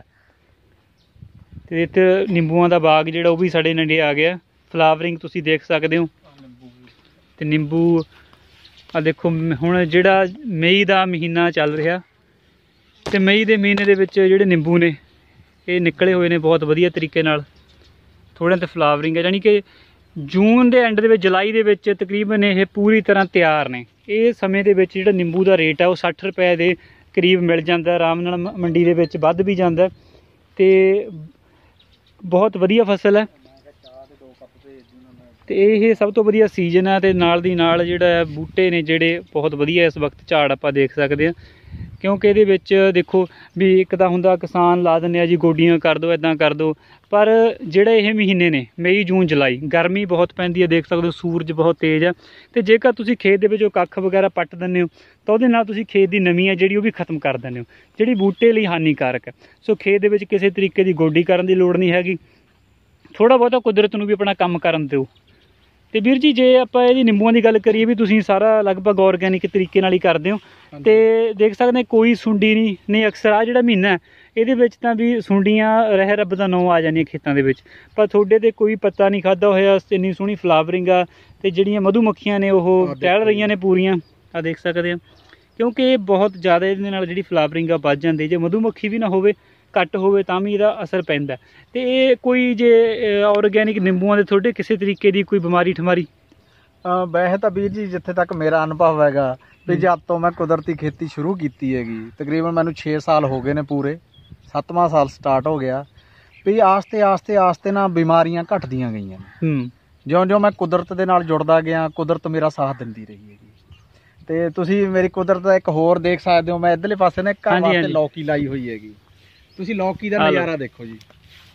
ਅਤੇ ਇੱਥੇ ਨਿੰਬੂਆਂ ਦਾ ਬਾਗ ਜਿਹੜਾ ਉਹ ਵੀ ਸਾਡੇ ਨੇੜੇ ਆ ਗਿਆ, ਫਲਾਵਰਿੰਗ ਤੁਸੀਂ ਦੇਖ ਸਕਦੇ ਹੋ। ਅਤੇ ਨਿੰਬੂ ਆ ਦੇਖੋ, ਹੁਣ ਜਿਹੜਾ ਮਈ ਦਾ ਮਹੀਨਾ ਚੱਲ ਰਿਹਾ ਅਤੇ ਮਈ ਦੇ ਮਹੀਨੇ ਦੇ ਵਿੱਚ ਜਿਹੜੇ ਨਿੰਬੂ ਨੇ ਇਹ ਨਿਕਲੇ ਹੋਏ ਨੇ ਬਹੁਤ ਵਧੀਆ ਤਰੀਕੇ ਨਾਲ। ਥੋੜ੍ਹਿਆਂ 'ਤੇ ਫਲਾਵਰਿੰਗ ਹੈ, ਜਾਣੀ ਕਿ ਜੂਨ ਦੇ ਐਂਡ ਦੇ ਵਿੱਚ ਜੁਲਾਈ ਦੇ ਵਿੱਚ ਤਕਰੀਬਨ ਇਹ ਪੂਰੀ ਤਰ੍ਹਾਂ ਤਿਆਰ ਨੇ। ਇਹ ਸਮੇਂ ਦੇ ਵਿੱਚ ਜਿਹੜਾ ਨਿੰਬੂ ਦਾ ਰੇਟ ਹੈ ਉਹ ਸੱਠ ਰੁਪਏ ਦੇ ਕਰੀਬ ਮਿਲ ਜਾਂਦਾ, ਆਰਾਮ ਨਾਲ ਮੰਡੀ ਦੇ ਵਿੱਚ ਵੱਧ ਵੀ ਜਾਂਦਾ ਅਤੇ ਬਹੁਤ ਵਧੀਆ ਫਸਲ ਹੈ। ਅਤੇ ਇਹ ਸਭ ਤੋਂ ਵਧੀਆ ਸੀਜ਼ਨ ਹੈ ਅਤੇ ਨਾਲ ਦੀ ਨਾਲ ਜਿਹੜਾ ਬੂਟੇ ਨੇ ਜਿਹੜੇ ਬਹੁਤ ਵਧੀਆ ਇਸ ਵਕਤ ਝਾੜ ਆਪਾਂ ਦੇਖ ਸਕਦੇ ਹਾਂ। ਕਿਉਂਕਿ ਇਹਦੇ ਵਿੱਚ ਦੇਖੋ ਵੀ ਇੱਕ ਤਾਂ ਹੁੰਦਾ ਕਿਸਾਨ ਲਾ ਦਿੰਦੇ ਆ ਜੀ ਗੋਡੀਆਂ ਕਰ ਦਿਓ, ਇੱਦਾਂ ਕਰ ਦਿਓ, ਪਰ ਜਿਹੜੇ ਇਹ ਮਹੀਨੇ ਨੇ ਮਈ ਜੂਨ ਜੁਲਾਈ ਗਰਮੀ ਬਹੁਤ ਪੈਂਦੀ ਹੈ, ਦੇਖ ਸਕਦੇ ਹੋ ਸੂਰਜ ਬਹੁਤ ਤੇਜ਼ ਆ। ਅਤੇ ਜੇਕਰ ਤੁਸੀਂ ਖੇਤ ਦੇ ਵਿੱਚੋਂ ਕੱਖ ਵਗੈਰਾ ਪੱਟ ਦਿੰਦੇ ਹੋ ਤਾਂ ਉਹਦੇ ਨਾਲ ਤੁਸੀਂ ਖੇਤ ਦੀ ਨਮੀ ਹੈ ਜਿਹੜੀ ਉਹ ਵੀ ਖਤਮ ਕਰ ਦਿੰਦੇ ਹੋ, ਜਿਹੜੀ ਬੂਟੇ ਲਈ ਹਾਨੀਕਾਰਕ ਹੈ। ਸੋ ਖੇਤ ਦੇ ਵਿੱਚ ਕਿਸੇ ਤਰੀਕੇ ਦੀ ਗੋਡੀ ਕਰਨ ਦੀ ਲੋੜ ਨਹੀਂ ਹੈਗੀ, ਥੋੜ੍ਹਾ ਬਹੁਤਾ ਕੁਦਰਤ ਨੂੰ ਵੀ ਆਪਣਾ ਕੰਮ ਕਰਨ ਦਿਓ। ਅਤੇ ਵੀਰ ਜੀ ਜੇ ਆਪਾਂ ਇਹਦੀ ਨਿੰਬੂਆਂ ਦੀ ਗੱਲ ਕਰੀਏ ਵੀ ਤੁਸੀਂ ਸਾਰਾ ਲਗਭਗ ਔਰਗੈਨਿਕ ਤਰੀਕੇ ਨਾਲ ਹੀ ਕਰਦੇ ਹੋ ਅਤੇ ਦੇਖ ਸਕਦੇ ਕੋਈ ਸੁੰਡੀ ਨਹੀਂ ਨਹੀਂ ਅਕਸਰ ਆਹ ਜਿਹੜਾ ਮਹੀਨਾ ਇਹਦੇ ਵਿੱਚ ਤਾਂ ਵੀ ਸੁੰਡੀਆਂ ਰਹਿ ਰੱਬ ਦਾ ਨਾਂ ਆ ਜਾਂਦੀਆਂ ਖੇਤਾਂ ਦੇ ਵਿੱਚ, ਪਰ ਤੁਹਾਡੇ 'ਤੇ ਕੋਈ ਪੱਤਾ ਨਹੀਂ ਖਾਧਾ ਹੋਇਆ, ਇੰਨੀ ਸੋਹਣੀ ਫਲਾਵਰਿੰਗ ਆ ਅਤੇ ਜਿਹੜੀਆਂ ਮਧੂ ਮੱਖੀਆਂ ਨੇ ਉਹ ਟਹਿਲ ਰਹੀਆਂ ਨੇ ਪੂਰੀਆਂ, ਆਹ ਦੇਖ ਸਕਦੇ ਆ। ਕਿਉਂਕਿ ਇਹ ਬਹੁਤ ਜ਼ਿਆਦਾ ਇਹਦੇ ਨਾਲ ਜਿਹੜੀ ਫਲਾਵਰਿੰਗ ਆ ਵੱਧ ਜਾਂਦੀ, ਜੇ ਮਧੂ ਮੱਖੀ ਵੀ ਨਾ ਹੋਵੇ ਘੱਟ ਹੋਵੇ ਤਾਂ ਵੀ ਇਹਦਾ ਅਸਰ ਪੈਂਦਾ। ਅਤੇ ਇਹ ਕੋਈ ਜੇ ਔਰਗੈਨਿਕ ਨਿੰਬੂਆਂ ਦੇ ਤੁਹਾਡੇ ਕਿਸੇ ਤਰੀਕੇ ਦੀ ਕੋਈ ਬਿਮਾਰੀ ਠਮਾਰੀ? ਵੈਸੇ ਤਾਂ ਵੀਰ ਜੀ ਜਿੱਥੇ ਤੱਕ ਮੇਰਾ ਅਨੁਭਵ ਹੈਗਾ ਵੀ ਜਦ ਤੋਂ ਮੈਂ ਕੁਦਰਤੀ ਖੇਤੀ ਸ਼ੁਰੂ ਕੀਤੀ ਹੈਗੀ ਤਕਰੀਬਨ ਮੈਨੂੰ ਛੇ ਸਾਲ ਹੋ ਗਏ ਨੇ, ਪੂਰੇ ਸੱਤਵਾਂ ਸਾਲ ਸਟਾਰਟ ਹੋ ਗਿਆ ਵੀ ਆਸਤੇ ਆਸਤੇ ਆਸਤੇ ਨਾ ਬਿਮਾਰੀਆਂ ਘਟਦੀਆਂ ਗਈਆਂ ਨੇ। ਜਿਉਂ ਜਿਉਂ ਮੈਂ ਕੁਦਰਤ ਦੇ ਨਾਲ ਜੁੜਦਾ ਗਿਆ ਕੁਦਰਤ ਮੇਰਾ ਸਾਥ ਦਿੰਦੀ ਰਹੀ ਹੈਗੀ। ਅਤੇ ਤੁਸੀਂ ਮੇਰੀ ਕੁਦਰਤ ਦਾ ਇੱਕ ਹੋਰ ਦੇਖ ਸਕਦੇ ਹੋ, ਮੈਂ ਇੱਧਰਲੇ ਪਾਸੇ ਨਾ ਘਰ ਵਾਸਤੇ ਲੌਕੀ ਲਾਈ ਹੋਈ ਹੈਗੀ, ਤੁਸੀਂ ਲੌਕੀ ਦਾ ਨਜ਼ਾਰਾ ਦੇਖੋ ਜੀ।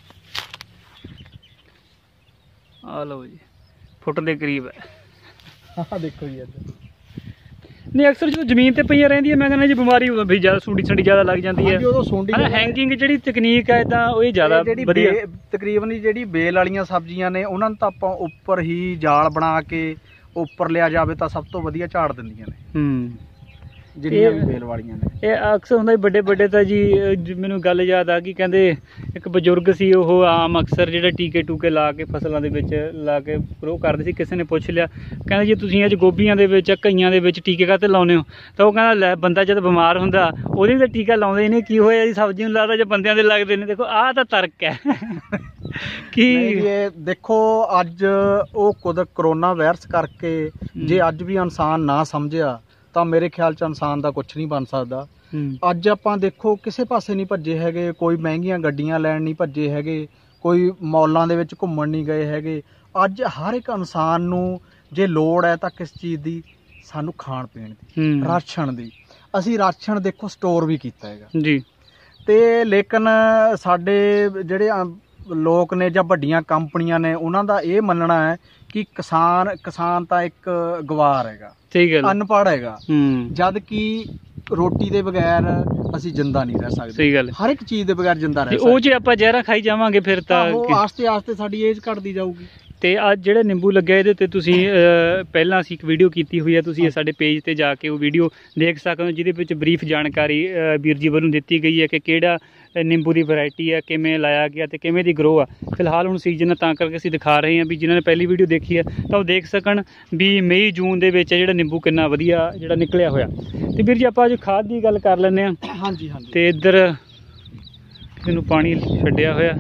ਆ ਲਓ ਜੀ, ਫੁੱਟ ਦੇ ਕਰੀਬ ਹੈ, ਆਹ ਦੇਖੋ ਜੀ ਇੱਧਰ। ਨਹੀਂ ਅਕਸਰ ਜਦੋਂ ਜ਼ਮੀਨ 'ਤੇ ਪਈਆਂ ਰਹਿੰਦੀਆਂ ਮੈਂ ਕਹਿੰਦਾ ਜੀ ਬਿਮਾਰੀ ਉਦੋਂ ਵੀ ਜ਼ਿਆਦਾ ਸੁੰਡੀ ਸੰਡੀ ਜ਼ਿਆਦਾ ਲੱਗ ਜਾਂਦੀ ਹੈ। ਉਦੋਂ ਸੁੰਡੀ ਹੈਂਗਿੰਗ ਜਿਹੜੀ ਤਕਨੀਕ ਹੈ ਇੱਦਾਂ ਉਹ ਜ਼ਿਆਦਾ ਵਧੀਆ। ਤਕਰੀਬਨ ਜਿਹੜੀ ਬੇਲ ਵਾਲੀਆਂ ਸਬਜ਼ੀਆਂ ਨੇ ਉਹਨਾਂ ਨੂੰ ਤਾਂ ਆਪਾਂ ਉੱਪਰ ਹੀ ਜਾਲ ਬਣਾ ਕੇ ਉੱਪਰ ਲਿਆ ਜਾਵੇ ਤਾਂ ਸਭ ਤੋਂ ਵਧੀਆ ਝਾੜ ਦਿੰਦੀਆਂ ਨੇ, ਹੂੰ ਜਿਹੜੀਆਂ ਵੀ ਬੇਲ ਵਾਲੀਆਂ ਨੇ। ਇਹ ਅਕਸਰ ਹੁੰਦਾ ਵੱਡੇ ਵੱਡੇ ਤਾਂ ਜੀ ਮੈਨੂੰ ਗੱਲ ਯਾਦ ਆ ਗਈ, ਕਹਿੰਦੇ ਇੱਕ ਬਜ਼ੁਰਗ ਸੀ ਉਹ ਆਮ ਅਕਸਰ ਜਿਹੜਾ ਟੀਕੇ ਟੂਕੇ ਲਾ ਕੇ ਫਸਲਾਂ ਦੇ ਵਿੱਚ ਲਾ ਕੇ ਗਰੋ ਕਰਦੇ ਸੀ। ਕਿਸੇ ਨੇ ਪੁੱਛ ਲਿਆ ਕਹਿੰਦਾ ਜੀ ਤੁਸੀਂ ਅੱਜ ਗੋਭੀਆਂ ਦੇ ਵਿੱਚ ਕਈਆਂ ਦੇ ਵਿੱਚ ਟੀਕੇ ਕਾਹਤੇ ਲਾਉਂਦੇ ਹੋ, ਤਾਂ ਉਹ ਕਹਿੰਦਾ ਲੈ ਬੰਦਾ ਜਦ ਬਿਮਾਰ ਹੁੰਦਾ ਉਹਦੇ ਤਾਂ ਟੀਕਾ ਲਾਉਂਦੇ ਨੇ, ਕੀ ਹੋਇਆ ਜੀ ਸਬਜ਼ੀ ਨੂੰ ਲਾਦਾ ਜੇ ਬੰਦਿਆਂ ਦੇ ਲੱਗਦੇ ਨੇ। ਦੇਖੋ ਆਹ ਤਾਂ ਤਰਕ ਹੈ ਕੀ ਇਹ ਦੇਖੋ ਅੱਜ ਉਹ ਕੁਦਰਤ ਕਰੋਨਾ ਵਾਇਰਸ ਕਰਕੇ ਜੇ ਅੱਜ ਵੀ ਇਨਸਾਨ ਨਾ ਸਮਝਿਆ ਤਾਂ ਮੇਰੇ ਖਿਆਲ 'ਚ ਇਨਸਾਨ ਦਾ ਕੁਛ ਨਹੀਂ ਬਣ ਸਕਦਾ। ਅੱਜ ਆਪਾਂ ਦੇਖੋ ਕਿਸੇ ਪਾਸੇ ਨਹੀਂ ਭੱਜੇ ਹੈਗੇ, ਕੋਈ ਮਹਿੰਗੀਆਂ ਗੱਡੀਆਂ ਲੈਣ ਨਹੀਂ ਭੱਜੇ ਹੈਗੇ, ਕੋਈ ਮੌਲਾਂ ਦੇ ਵਿੱਚ ਘੁੰਮਣ ਨਹੀਂ ਗਏ ਹੈਗੇ। ਅੱਜ ਹਰ ਇੱਕ ਇਨਸਾਨ ਨੂੰ ਜੇ ਲੋੜ ਹੈ ਤਾਂ ਕਿਸ ਚੀਜ਼ ਦੀ, ਸਾਨੂੰ ਖਾਣ ਪੀਣ ਦੀ, ਰਾਸ਼ਨ ਦੀ। ਅਸੀਂ ਰਾਸ਼ਨ ਦੇਖੋ ਸਟੋਰ ਵੀ ਕੀਤਾ ਹੈਗਾ ਜੀ। ਤੇ ਲੇਕਿਨ ਸਾਡੇ ਜਿਹੜੇ ਲੋਕ ਨੇ ਜਾਂ ਵੱਡੀਆਂ ਕੰਪਨੀਆਂ ਨੇ, ਉਹਨਾਂ ਦਾ ਇਹ ਮੰਨਣਾ ਹੈ ਕਿ ਕਿਸਾਨ ਕਿਸਾਨ ਤਾਂ ਇੱਕ ਗਵਾਰ ਹੈਗਾ, ਅਨਪੜ੍ਹ ਹੈਗਾ, ਜਦ ਕਿ ਰੋਟੀ ਦੇ ਬਗੈਰ ਅਸੀਂ ਜਿੰਦਾ ਨਹੀਂ ਰਹਿ ਸਕਦੇ। ਸਹੀ ਗੱਲ, ਹਰ ਇੱਕ ਚੀਜ਼ ਦੇ ਬਗੈਰ ਜਿੰਦਾ ਰਹਿ ਸਕਦੇ। ਉਹ ਜੇ ਆਪਾਂ ਜ਼ਹਿਰਾਂ ਖਾਈ ਜਾਵਾਂਗੇ ਫਿਰ ਤਾਂ ਆਸਤੇ ਆਸਤੇ ਸਾਡੀ ਏਜ ਘਟਦੀ ਜਾਊਗੀ। ਤੇ ਅੱਜ ਜਿਹੜੇ ਨਿੰਬੂ ਲੱਗਿਆ ਇਹਦੇ ਤੇ ਤੁਸੀਂ ਪਹਿਲਾਂ ਅਸੀਂ ਇੱਕ ਵੀਡੀਓ ਕੀਤੀ ਹੋਈ ਹੈ, ਤੁਸੀਂ ਸਾਡੇ ਪੇਜ ਤੇ ਜਾ ਕੇ ਉਹ ਵੀਡੀਓ ਦੇਖ ਸਕਦੇ ਹੋ, ਜਿਹਦੇ ਵਿੱਚ ਬਰੀਫ ਜਾਣਕਾਰੀ ਵੀਰ ਜੀ ਵੱਲੋਂ ਦਿੱਤੀ ਗਈ ਹੈ ਕਿ ਕਿਹੜਾ ਨਿੰਬੂ ਦੀ ਵੈਰਾਈਟੀ ਹੈ, ਕਿਵੇਂ ਲਾਇਆ ਗਿਆ ਤੇ ਕਿਵੇਂ ਦੀ ਗਰੋ ਆ। ਫਿਲਹਾਲ ਹੁਣ ਸੀਜ਼ਨ ਤਾਂ ਕਰਕੇ ਅਸੀਂ ਦਿਖਾ ਰਹੇ ਹਾਂ ਵੀ ਜਿਨ੍ਹਾਂ ਨੇ ਪਹਿਲੀ ਵੀਡੀਓ ਦੇਖੀ ਹੈ ਤਾਂ ਉਹ ਦੇਖ ਸਕਣ ਵੀ ਮਈ ਜੂਨ ਦੇ ਵਿੱਚ ਜਿਹੜਾ ਨਿੰਬੂ ਕਿੰਨਾ ਵਧੀਆ ਜਿਹੜਾ ਨਿਕਲਿਆ ਹੋਇਆ। ਤੇ ਵੀਰ ਜੀ ਆਪਾਂ ਅੱਜ ਖਾਦ ਦੀ ਗੱਲ ਕਰ ਲੈਂਦੇ ਹਾਂ। ਹਾਂਜੀ ਹਾਂਜੀ। ਤੇ ਇੱਧਰ ਇਹਨੂੰ ਪਾਣੀ ਛੱਡਿਆ ਹੋਇਆ,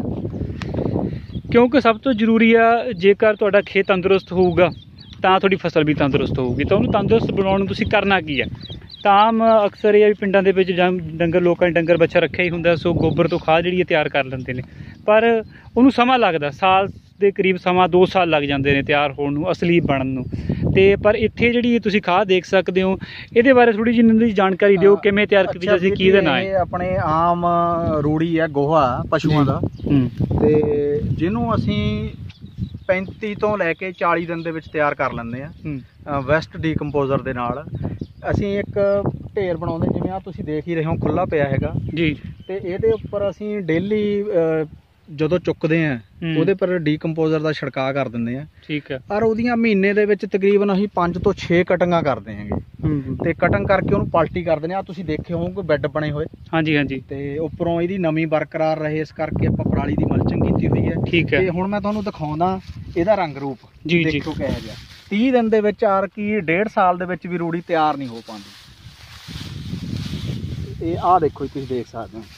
ਕਿਉਂਕਿ ਸਭ ਤੋਂ ਜ਼ਰੂਰੀ ਆ ਜੇਕਰ ਤੁਹਾਡਾ ਖੇਤ ਤੰਦਰੁਸਤ ਹੋਊਗਾ ਤਾਂ ਤੁਹਾਡੀ ਫਸਲ ਵੀ ਤੰਦਰੁਸਤ ਹੋਊਗੀ। ਤਾਂ ਉਹਨੂੰ ਤੰਦਰੁਸਤ ਬਣਾਉਣ ਨੂੰ ਤੁਸੀਂ ਕਰਨਾ ਕੀ ਹੈ? ਤਾਂ ਆਮ ਅਕਸਰ ਇਹ ਵੀ ਪਿੰਡਾਂ ਦੇ ਵਿੱਚ ਜਾਂ ਡੰਗਰ ਲੋਕਾਂ ਨੇ ਡੰਗਰ ਬੱਚਾ ਰੱਖਿਆ ਹੀ ਹੁੰਦਾ, ਸੋ ਗੋਬਰ ਤੋਂ ਖਾਦ ਜਿਹੜੀ ਹੈ ਤਿਆਰ ਕਰ ਲੈਂਦੇ ਨੇ, ਪਰ ਉਹਨੂੰ ਸਮਾਂ ਲੱਗਦਾ, ਸਾਲ ਦੇ ਕਰੀਬ ਸਮਾਂ ਦੋ ਸਾਲ ਲੱਗ ਜਾਂਦੇ ਨੇ ਤਿਆਰ ਹੋਣ ਨੂੰ, ਅਸਲੀ ਬਣਨ ਨੂੰ। ਤੇ ਪਰ ਇੱਥੇ ਜਿਹੜੀ ਤੁਸੀਂ ਖਾਦ ਦੇਖ ਸਕਦੇ ਹੋ, ਇਹਦੇ ਬਾਰੇ ਥੋੜੀ ਜਿਹੀ ਜਾਣਕਾਰੀ ਦਿਓ, ਕਿਵੇਂ ਤਿਆਰ ਕੀਤੀ ਜਾਂਦੀ, ਕੀ ਇਹਦਾ ਨਾਂ ਹੈ? ਆਪਣੇ ਆਮ ਰੂੜੀ ਹੈ, ਗੋਹਾ ਪਸ਼ੂਆਂ ਦਾ, ਤੇ ਜਿਹਨੂੰ ਅਸੀਂ ਪੈਂਤੀ ਤੋਂ ਲੈ ਕੇ ਚਾਲੀ ਦਿਨ ਦੇ ਵਿੱਚ ਤਿਆਰ ਕਰ ਲੈਂਦੇ ਆ ਵੈਸਟ ਡੀਕੰਪੋਜ਼ਰ ਦੇ ਨਾਲ। ਅਸੀਂ ਇੱਕ ਢੇਰ ਬਣਾਉਂਦੇ, ਜਿਵੇਂ ਆ ਤੁਸੀਂ ਦੇਖ ਹੀ ਰਹੇ ਹੋ ਖੁੱਲਾ ਪਿਆ ਹੈਗਾ ਜੀ, ਤੇ ਇਹਦੇ ਉੱਪਰ ਅਸੀਂ ਡੇਲੀ ਜਦੋਂ ਚੁੱਕਦੇ ਆ ਉਹਦੇ ਪਰ ਡੀਕੰਪੋਜ਼ਰ ਦਾ ਛਿੜਕਾਅ ਕਰ ਦਿੰਦੇ ਆ। ਠੀਕ ਹੈ। ਪਰ ਉਹਦੀਆਂ ਮਹੀਨੇ ਦੇ ਵਿੱਚ ਤਕਰੀਬਨ ਅਸੀਂ ਪੰਜ ਤੋਂ ਛੇ ਕਟਿੰਗਾਂ ਕਰਦੇ ਹੈਗੇ, ਤੇ ਕਟਿੰਗ ਕਰਕੇ ਉਹਨੂੰ ਪਲਟੀ ਕਰਦੇ ਨੇ। ਆ ਤੁਸੀਂ ਦੇਖੇ ਹੋਣਗੇ ਬੈੱਡ ਬਣੇ ਹੋਏ। ਹਾਂਜੀ ਹਾਂਜੀ। ਤੇ ਉੱਪਰੋਂ ਇਹਦੀ ਨਮੀ ਬਰਕਰਾਰ ਰਹੇ, ਇਸ ਕਰਕੇ ਆਪਾਂ ਪਰਾਲੀ ਦੀ ਮਲਚਿੰਗ ਕੀਤੀ ਹੋਈ ਹੈ। ਠੀਕ ਹੈ। ਤੇ ਹੁਣ ਮੈਂ ਤੁਹਾਨੂੰ ਦਿਖਾਉਂਦਾ ਇਹਦਾ ਰੰਗ ਰੂਪ, ਜੀ ਦੇਖੋ ਕਿਹੋ ਜਿਹਾ। ਤੀਹ ਦਿਨ ਦੇ ਵਿੱਚ ਆਰ ਕੀ ਡੇਢ ਸਾਲ ਦੇ ਵਿੱਚ ਵੀ ਰੂੜੀ ਤਿਆਰ ਨਹੀਂ ਹੋ ਪਾਉਂਦੀ। ਇਹ ਆਹ ਦੇਖੋ ਤੁਸੀਂ ਦੇਖ ਸਕਦੇ ਹੋ,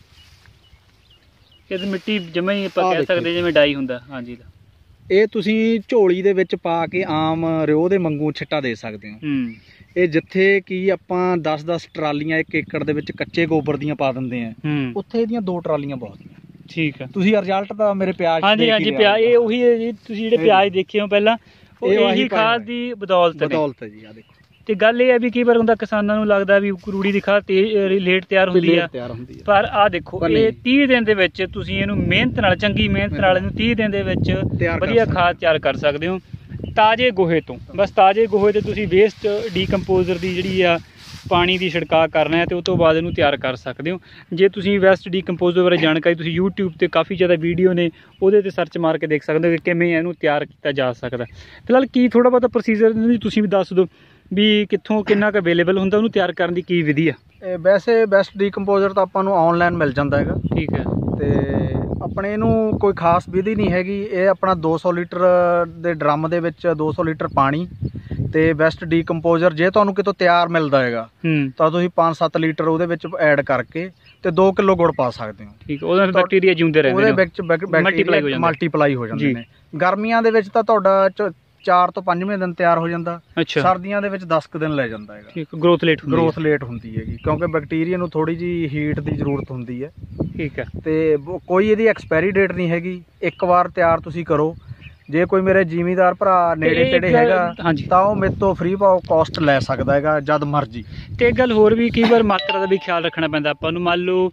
ਇਹ ਮਿੱਟੀ ਜਮਾਂ ਹੀ ਆਪਾਂ ਕਹਿ ਸਕਦੇ ਜਿਵੇਂ ਡਾਈ ਹੁੰਦਾ। ਹਾਂਜੀ। ਇਹ ਤੁਸੀਂ ਝੋਲੀ ਦੇ ਵਿੱਚ ਪਾ ਕੇ ਆਮ ਰਿਓ ਦੇ ਵਾਂਗੂ ਛਿੱਟਾ ਦੇ ਸਕਦੇ ਹੋ। ਇਹ ਜਿੱਥੇ ਕਿ ਆਪਾਂ ਦਸ ਦਸ ਟਰਾਲੀਆਂ ਇੱਕ ਏਕੜ ਦੇ ਵਿੱਚ ਕੱਚੇ ਗੋਬਰ ਦੀਆਂ ਪਾ ਦਿੰਦੇ ਆ, ਉੱਥੇ ਇਹਦੀਆਂ ਦੋ ਟਰਾਲੀਆਂ ਬਹੁਤ ਨੇ। ਠੀਕ ਹੈ। ਤੁਸੀਂ ਰਿਜ਼ਲਟ ਤਾਂ ਮੇਰੇ ਪਿਆਜ਼, ਹਾਂਜੀ ਹਾਂਜੀ, ਪਿਆਜ਼ ਇਹ ਉਹੀ ਹੈ ਜੀ, ਤੁਸੀਂ ਜਿਹੜੇ ਪਿਆਜ਼ ਦੇਖੇ ਹੋ ਪਹਿਲਾਂ, ਉਹ ਇਹੀ ਖਾਦ ਦੀ ਬਦੌਲਤ ਬਦੌਲਤ ਹੈ ਜੀ। ਆ ਦੇਖੋ। ਤੇ ਗੱਲ ਇਹ ਹੈ ਵੀ ਕਈ ਵਾਰ ਹੁੰਦਾ ਕਿਸਾਨਾਂ ਨੂੰ ਲੱਗਦਾ ਵੀ ਰੂੜੀ ਦੀ ਖਾਦ ਤੇਜ਼ ਲੇਟ ਤਿਆਰ ਹੁੰਦੀ ਆ, ਪਰ ਆਹ ਦੇਖੋ ਇਹ ਤੀਹ ਦਿਨ ਦੇ ਵਿੱਚ ਤੁਸੀਂ ਇਹਨੂੰ ਮਿਹਨਤ ਨਾਲ, ਚੰਗੀ ਮਿਹਨਤ ਨਾਲ ਇਹਨੂੰ ਤੀਹ ਦਿਨ ਦੇ ਵਿੱਚ ਵਧੀਆ ਖਾਦ ਤਿਆਰ ਕਰ ਸਕਦੇ ਹੋ ਤਾਜ਼ੇ ਗੋਹੇ ਤੋਂ। ਬਸ ਤਾਜ਼ੇ ਗੋਹੇ ਤੇ ਤੁਸੀਂ ਵੇਸਟ ਡੀਕੰਪੋਜ਼ਰ ਦੀ ਜਿਹੜੀ ਆ ਪਾਣੀ ਦੀ ਛਿੜਕਾਅ ਕਰਨਾ ਹੈ ਤੇ ਉਹ ਤੋਂ ਬਾਅਦ ਇਹਨੂੰ ਤਿਆਰ ਕਰ ਸਕਦੇ ਹੋ। ਜੇ ਤੁਸੀਂ ਵੈਸਟ ਡੀਕੰਪੋਜ਼ਰ ਬਾਰੇ ਜਾਣਕਾਰੀ ਤੁਸੀਂ ਯੂਟਿਊਬ ਤੇ ਕਾਫੀ ਜ਼ਿਆਦਾ ਵੀਡੀਓ ਨੇ, ਉਹਦੇ ਤੇ ਸਰਚ ਮਾਰ ਕੇ ਦੇਖ ਸਕਦੇ ਹੋ ਕਿ ਕਿਵੇਂ ਇਹਨੂੰ ਤਿਆਰ ਕੀਤਾ ਜਾ ਸਕਦਾ। ਫਿਲਹਾਲ ਕੀ ਥੋੜਾ ਬਹੁਤਾ ਪ੍ਰੋਸੀਜਰ ਤੁਸੀਂ ਵੀ ਦੱਸ ਦਿਓ ਵੀ ਕਿੱਥੋਂ ਕਿੰਨਾ ਕੁ ਅਵੇਲੇਬਲ ਹੁੰਦਾ, ਉਹਨੂੰ ਤਿਆਰ ਕਰਨ ਦੀ ਕੀ ਵਿਧੀ ਆ? ਵੈਸੇ ਬੈਸਟ ਡੀਕੰਪੋਜ਼ਰ ਤਾਂ ਆਪਾਂ ਨੂੰ ਆਨਲਾਈਨ ਮਿਲ ਜਾਂਦਾ ਹੈਗਾ। ਠੀਕ ਹੈ। ਤੇ ਆਪਣੇ ਇਹਨੂੰ ਕੋਈ ਖਾਸ ਵਿਧੀ ਨਹੀਂ ਹੈਗੀ। ਇਹ ਆਪਣਾ ਦੋ ਸੌ ਲੀਟਰ ਦੇ ਡਰਮ ਦੇ ਵਿੱਚ ਦੋ ਸੌ ਲੀਟਰ ਪਾਣੀ ਤੇ ਬੈਸਟ ਡੀਕੰਪੋਜ਼ਰ ਜੇ ਤੁਹਾਨੂੰ ਕਿਤੋਂ ਤਿਆਰ ਮਿਲਦਾ ਹੈਗਾ ਤਾਂ ਤੁਸੀਂ ਪੰਜ ਸੱਤ ਲੀਟਰ ਉਹਦੇ ਵਿੱਚ ਐਡ ਕਰਕੇ ਤੇ ਦੋ ਕਿਲੋ ਗੁੜ ਪਾ ਸਕਦੇ ਹੋ। ਠੀਕ ਹੈ। ਉਹਦੇ ਵਿੱਚ ਬੈਕਟੀਰੀਆ ਜਿਉਂਦੇ ਰਹਿੰਦੇ ਨੇ, ਉਹਦੇ ਵਿੱਚ ਬੈਕਟੀਰੀਆ ਮਲਟੀਪਲਾਈ ਹੋ ਜਾਂਦੇ ਨੇ। ਗਰਮੀਆਂ ਦੇ ਵਿੱਚ ਤਾਂ ਤੁਹਾਡਾ ਚਾਰ ਤੋਂ ਪੰਜਵੇਂ ਦਿਨ ਤਿਆਰ ਹੋ ਜਾਂਦਾ। ਸਰਦੀਆਂ ਦੇ ਵਿੱਚ ਦਸ ਕੁ ਦਿਨ ਲੈ ਜਾਂਦਾ ਹੈਗਾ। ਠੀਕ, ਗਰੋਥ ਲੇਟ ਗਰੋਥ ਲੇਟ ਹੁੰਦੀ ਹੈਗੀ ਕਿਉਂਕਿ ਬੈਕਟੀਰੀਆ ਨੂੰ ਥੋੜੀ ਜਿਹੀ ਹੀਟ ਦੀ ਜ਼ਰੂਰਤ ਹੁੰਦੀ ਹੈ। ਠੀਕ ਹੈ। ਤੇ ਕੋਈ ਇਹਦੀ ਐਕਸਪਾਇਰੀ ਡੇਟ ਨਹੀਂ ਹੈਗੀ। ਇੱਕ ਵਾਰ ਤਿਆਰ ਤੁਸੀਂ ਕਰੋ, ਜੇ ਕੋਈ ਮੇਰੇ ਜ਼ਿਮੀਂਦਾਰ ਭਰਾ ਨੇੜੇ ਤੇੜੇ ਹੈਗਾ ਤਾਂ ਉਹ ਮੇਰੇ ਤੋਂ ਫ੍ਰੀ ਕਾਸਟ ਲੈ ਸਕਦਾ ਹੈਗਾ ਜਦ ਮਰਜੀ। ਤੇ ਇੱਕ ਗੱਲ ਹੋਰ ਵੀ, ਕਈ ਵਾਰ ਮਾਤਰਾ ਦਾ ਵੀ ਖਿਆਲ ਰੱਖਣਾ ਪੈਂਦਾ ਆਪਾਂ ਨੂੰ। ਮੰਨ ਲਓ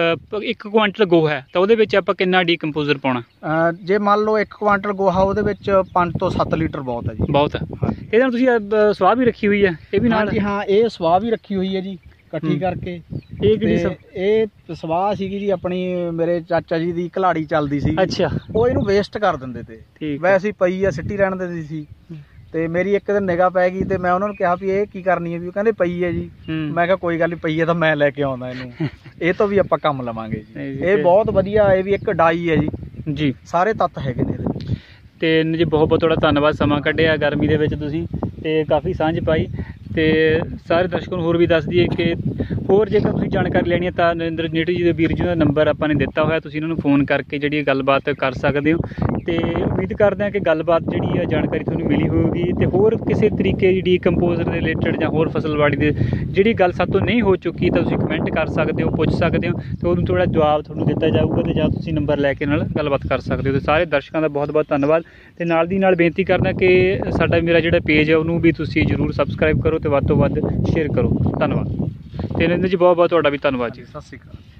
ਇੱਕ ਕੁਆਂਟਲ ਗੋਹਾ ਹੈ ਤਾਂ ਉਹਦੇ ਵਿੱਚ ਆਪਾਂ ਕਿੰਨਾ ਡੀਕੰਪੋਜ਼ਰ ਪਾਉਣਾ? ਜੇ ਮੰਨ ਲਓ ਇੱਕ ਕੁਆਂਟਲ ਗੋਹਾ, ਉਹਦੇ ਵਿੱਚ ਪੰਜ ਤੋਂ ਸੱਤ ਲੀਟਰ ਬਹੁਤ ਹੈ ਜੀ। ਬਹੁਤ ਹੈ। ਇਹਦੇ ਨਾਲ ਤੁਸੀਂ ਸਵਾਹ ਵੀ ਰੱਖੀ ਹੋਈ ਹੈ? ਇਹ ਵੀ ਨਾਲ? ਹਾਂ, ਇਹ ਸਵਾਹ ਵੀ ਰੱਖੀ ਹੋਈ ਹੈ ਜੀ ਇਕੱਠੀ ਕਰਕੇ। ਇਹ ਕਿਹੜੀ? ਇਹ ਸਵਾਹ ਸੀਗੀ ਜੀ ਆਪਣੀ, ਮੇਰੇ ਚਾਚਾ ਜੀ ਦੀ ਘਲਾੜੀ ਚੱਲਦੀ ਸੀ। ਅੱਛਾ। ਉਹ ਇਹਨੂੰ ਵੇਸਟ ਕਰ ਦਿੰਦੇ ਤੇ, ਵੈਸੇ ਪਈ ਆ ਸਿੱਟੀ ਰਹਿਣ ਦਿੰਦੀ ਸੀ। ਤੇ ਮੇਰੀ ਇੱਕ ਦਿਨ ਨਿਗਾਹ ਪੈ ਗਈ ਤੇ ਮੈਂ ਉਹਨਾਂ ਨੂੰ ਕਿਹਾ ਵੀ ਇਹ ਕੀ ਕਰਨੀ ਹੈ? ਵੀ ਉਹ ਕਹਿੰਦੇ ਪਈ ਹੈ ਜੀ। ਮੈਂ ਕਿਹਾ ਕੋਈ ਗੱਲ ਨਹੀਂ, ਪਈ ਹੈ ਤਾਂ ਮੈਂ ਲੈ ਕੇ ਆਉਂਦਾ ਇਹਨੂੰ, ਇਹ ਤੋਂ ਵੀ ਆਪਾਂ ਕੰਮ ਲਵਾਂਗੇ ਜੀ। ਇਹ ਬਹੁਤ ਵਧੀਆ, ਇਹ ਵੀ ਇੱਕ ਡਾਈ ਹੈ ਜੀ। ਜੀ, ਸਾਰੇ ਤੱਤ ਹੈਗੇ ਨੇ ਇਹਦੇ। ਤੇ ਜੀ ਬਹੁਤ ਬਹੁਤ ਤੁਹਾਡਾ ਧੰਨਵਾਦ, ਸਮਾਂ ਕੱਢਿਆ ਗਰਮੀ ਦੇ ਵਿੱਚ ਤੁਸੀਂ ਤੇ ਕਾਫੀ ਸਾਂਝ ਪਾਈ। ਤੇ ਸਾਰੇ ਦਰਸ਼ਕਾਂ ਨੂੰ ਹੋਰ ਵੀ ਦੱਸ ਦਈਏ ਕਿ ਹੋਰ ਜੇਕਰ ਤੁਸੀਂ ਜਾਣਕਾਰੀ ਲੈਣੀ ਹੈ ਤਾਂ ਨਰਿੰਦਰ ਨੇਟੂ ਜੀ ਦੇ ਵੀਰ ਜੀ ਦਾ ਨੰਬਰ ਆਪਾਂ ਨੇ ਦਿੱਤਾ ਹੋਇਆ, ਤੁਸੀਂ ਇਹਨਾਂ ਨੂੰ ਫੋਨ ਕਰਕੇ ਜਿਹੜੀ ਗੱਲਬਾਤ ਕਰ ਸਕਦੇ ਹੋ। ਤੇ ਉਮੀਦ ਕਰਦੇ ਹਾਂ ਕਿ ਗੱਲਬਾਤ ਜਿਹੜੀ ਹੈ ਜਾਣਕਾਰੀ ਤੁਹਾਨੂੰ ਮਿਲੀ ਹੋਵੇਗੀ। ਤੇ ਹੋਰ ਕਿਸੇ ਤਰੀਕੇ ਦੀ ਡੀਕੰਪੋਜ਼ਰ ਦੇ ਰਿਲੇਟਡ ਜਾਂ ਹੋਰ ਫਸਲਵਾੜੀ ਦੇ ਜਿਹੜੀ ਗੱਲ ਸਾਡੇ ਤੋਂ ਨਹੀਂ ਹੋ ਚੁੱਕੀ ਤਾਂ ਤੁਸੀਂ ਕਮੈਂਟ ਕਰ ਸਕਦੇ ਹੋ, ਪੁੱਛ ਸਕਦੇ ਹੋ, ਤੇ ਉਹਨੂੰ ਥੋੜ੍ਹਾ ਜਵਾਬ ਤੁਹਾਨੂੰ ਦਿੱਤਾ ਜਾਊਗਾ, ਤੇ ਜਾਂ ਤੁਸੀਂ ਨੰਬਰ ਲੈ ਕੇ ਨਾਲ ਗੱਲਬਾਤ ਕਰ ਸਕਦੇ ਹੋ। ਤੇ ਸਾਰੇ ਦਰਸ਼ਕਾਂ ਦਾ ਬਹੁਤ ਬਹੁਤ ਧੰਨਵਾਦ। ਤੇ ਨਾਲ ਦੀ ਨਾਲ ਬੇਨਤੀ ਕਰਦਾ ਕਿ ਸਾਡਾ ਮੇਰਾ ਜਿਹੜਾ ਪੇਜ ਹੈ ਉਹਨੂੰ ਵੀ ਤੁਸੀਂ ਜ਼ਰੂਰ ਸਬਸਕ੍ਰਾਈਬ ਕਰੋ ਤੇ ਵੱਧ ਤੋਂ ਵੱਧ ਸ਼ੇਅਰ ਕਰੋ। ਧੰਨਵਾਦ। ਤੇ ਨਰਿੰਦਰ ਜੀ ਬਹੁਤ ਬਹੁਤ ਤੁਹਾਡਾ ਵੀ ਧੰਨਵਾਦ ਜੀ। ਸਤਿ ਸ਼੍ਰੀ ਅਕਾਲ।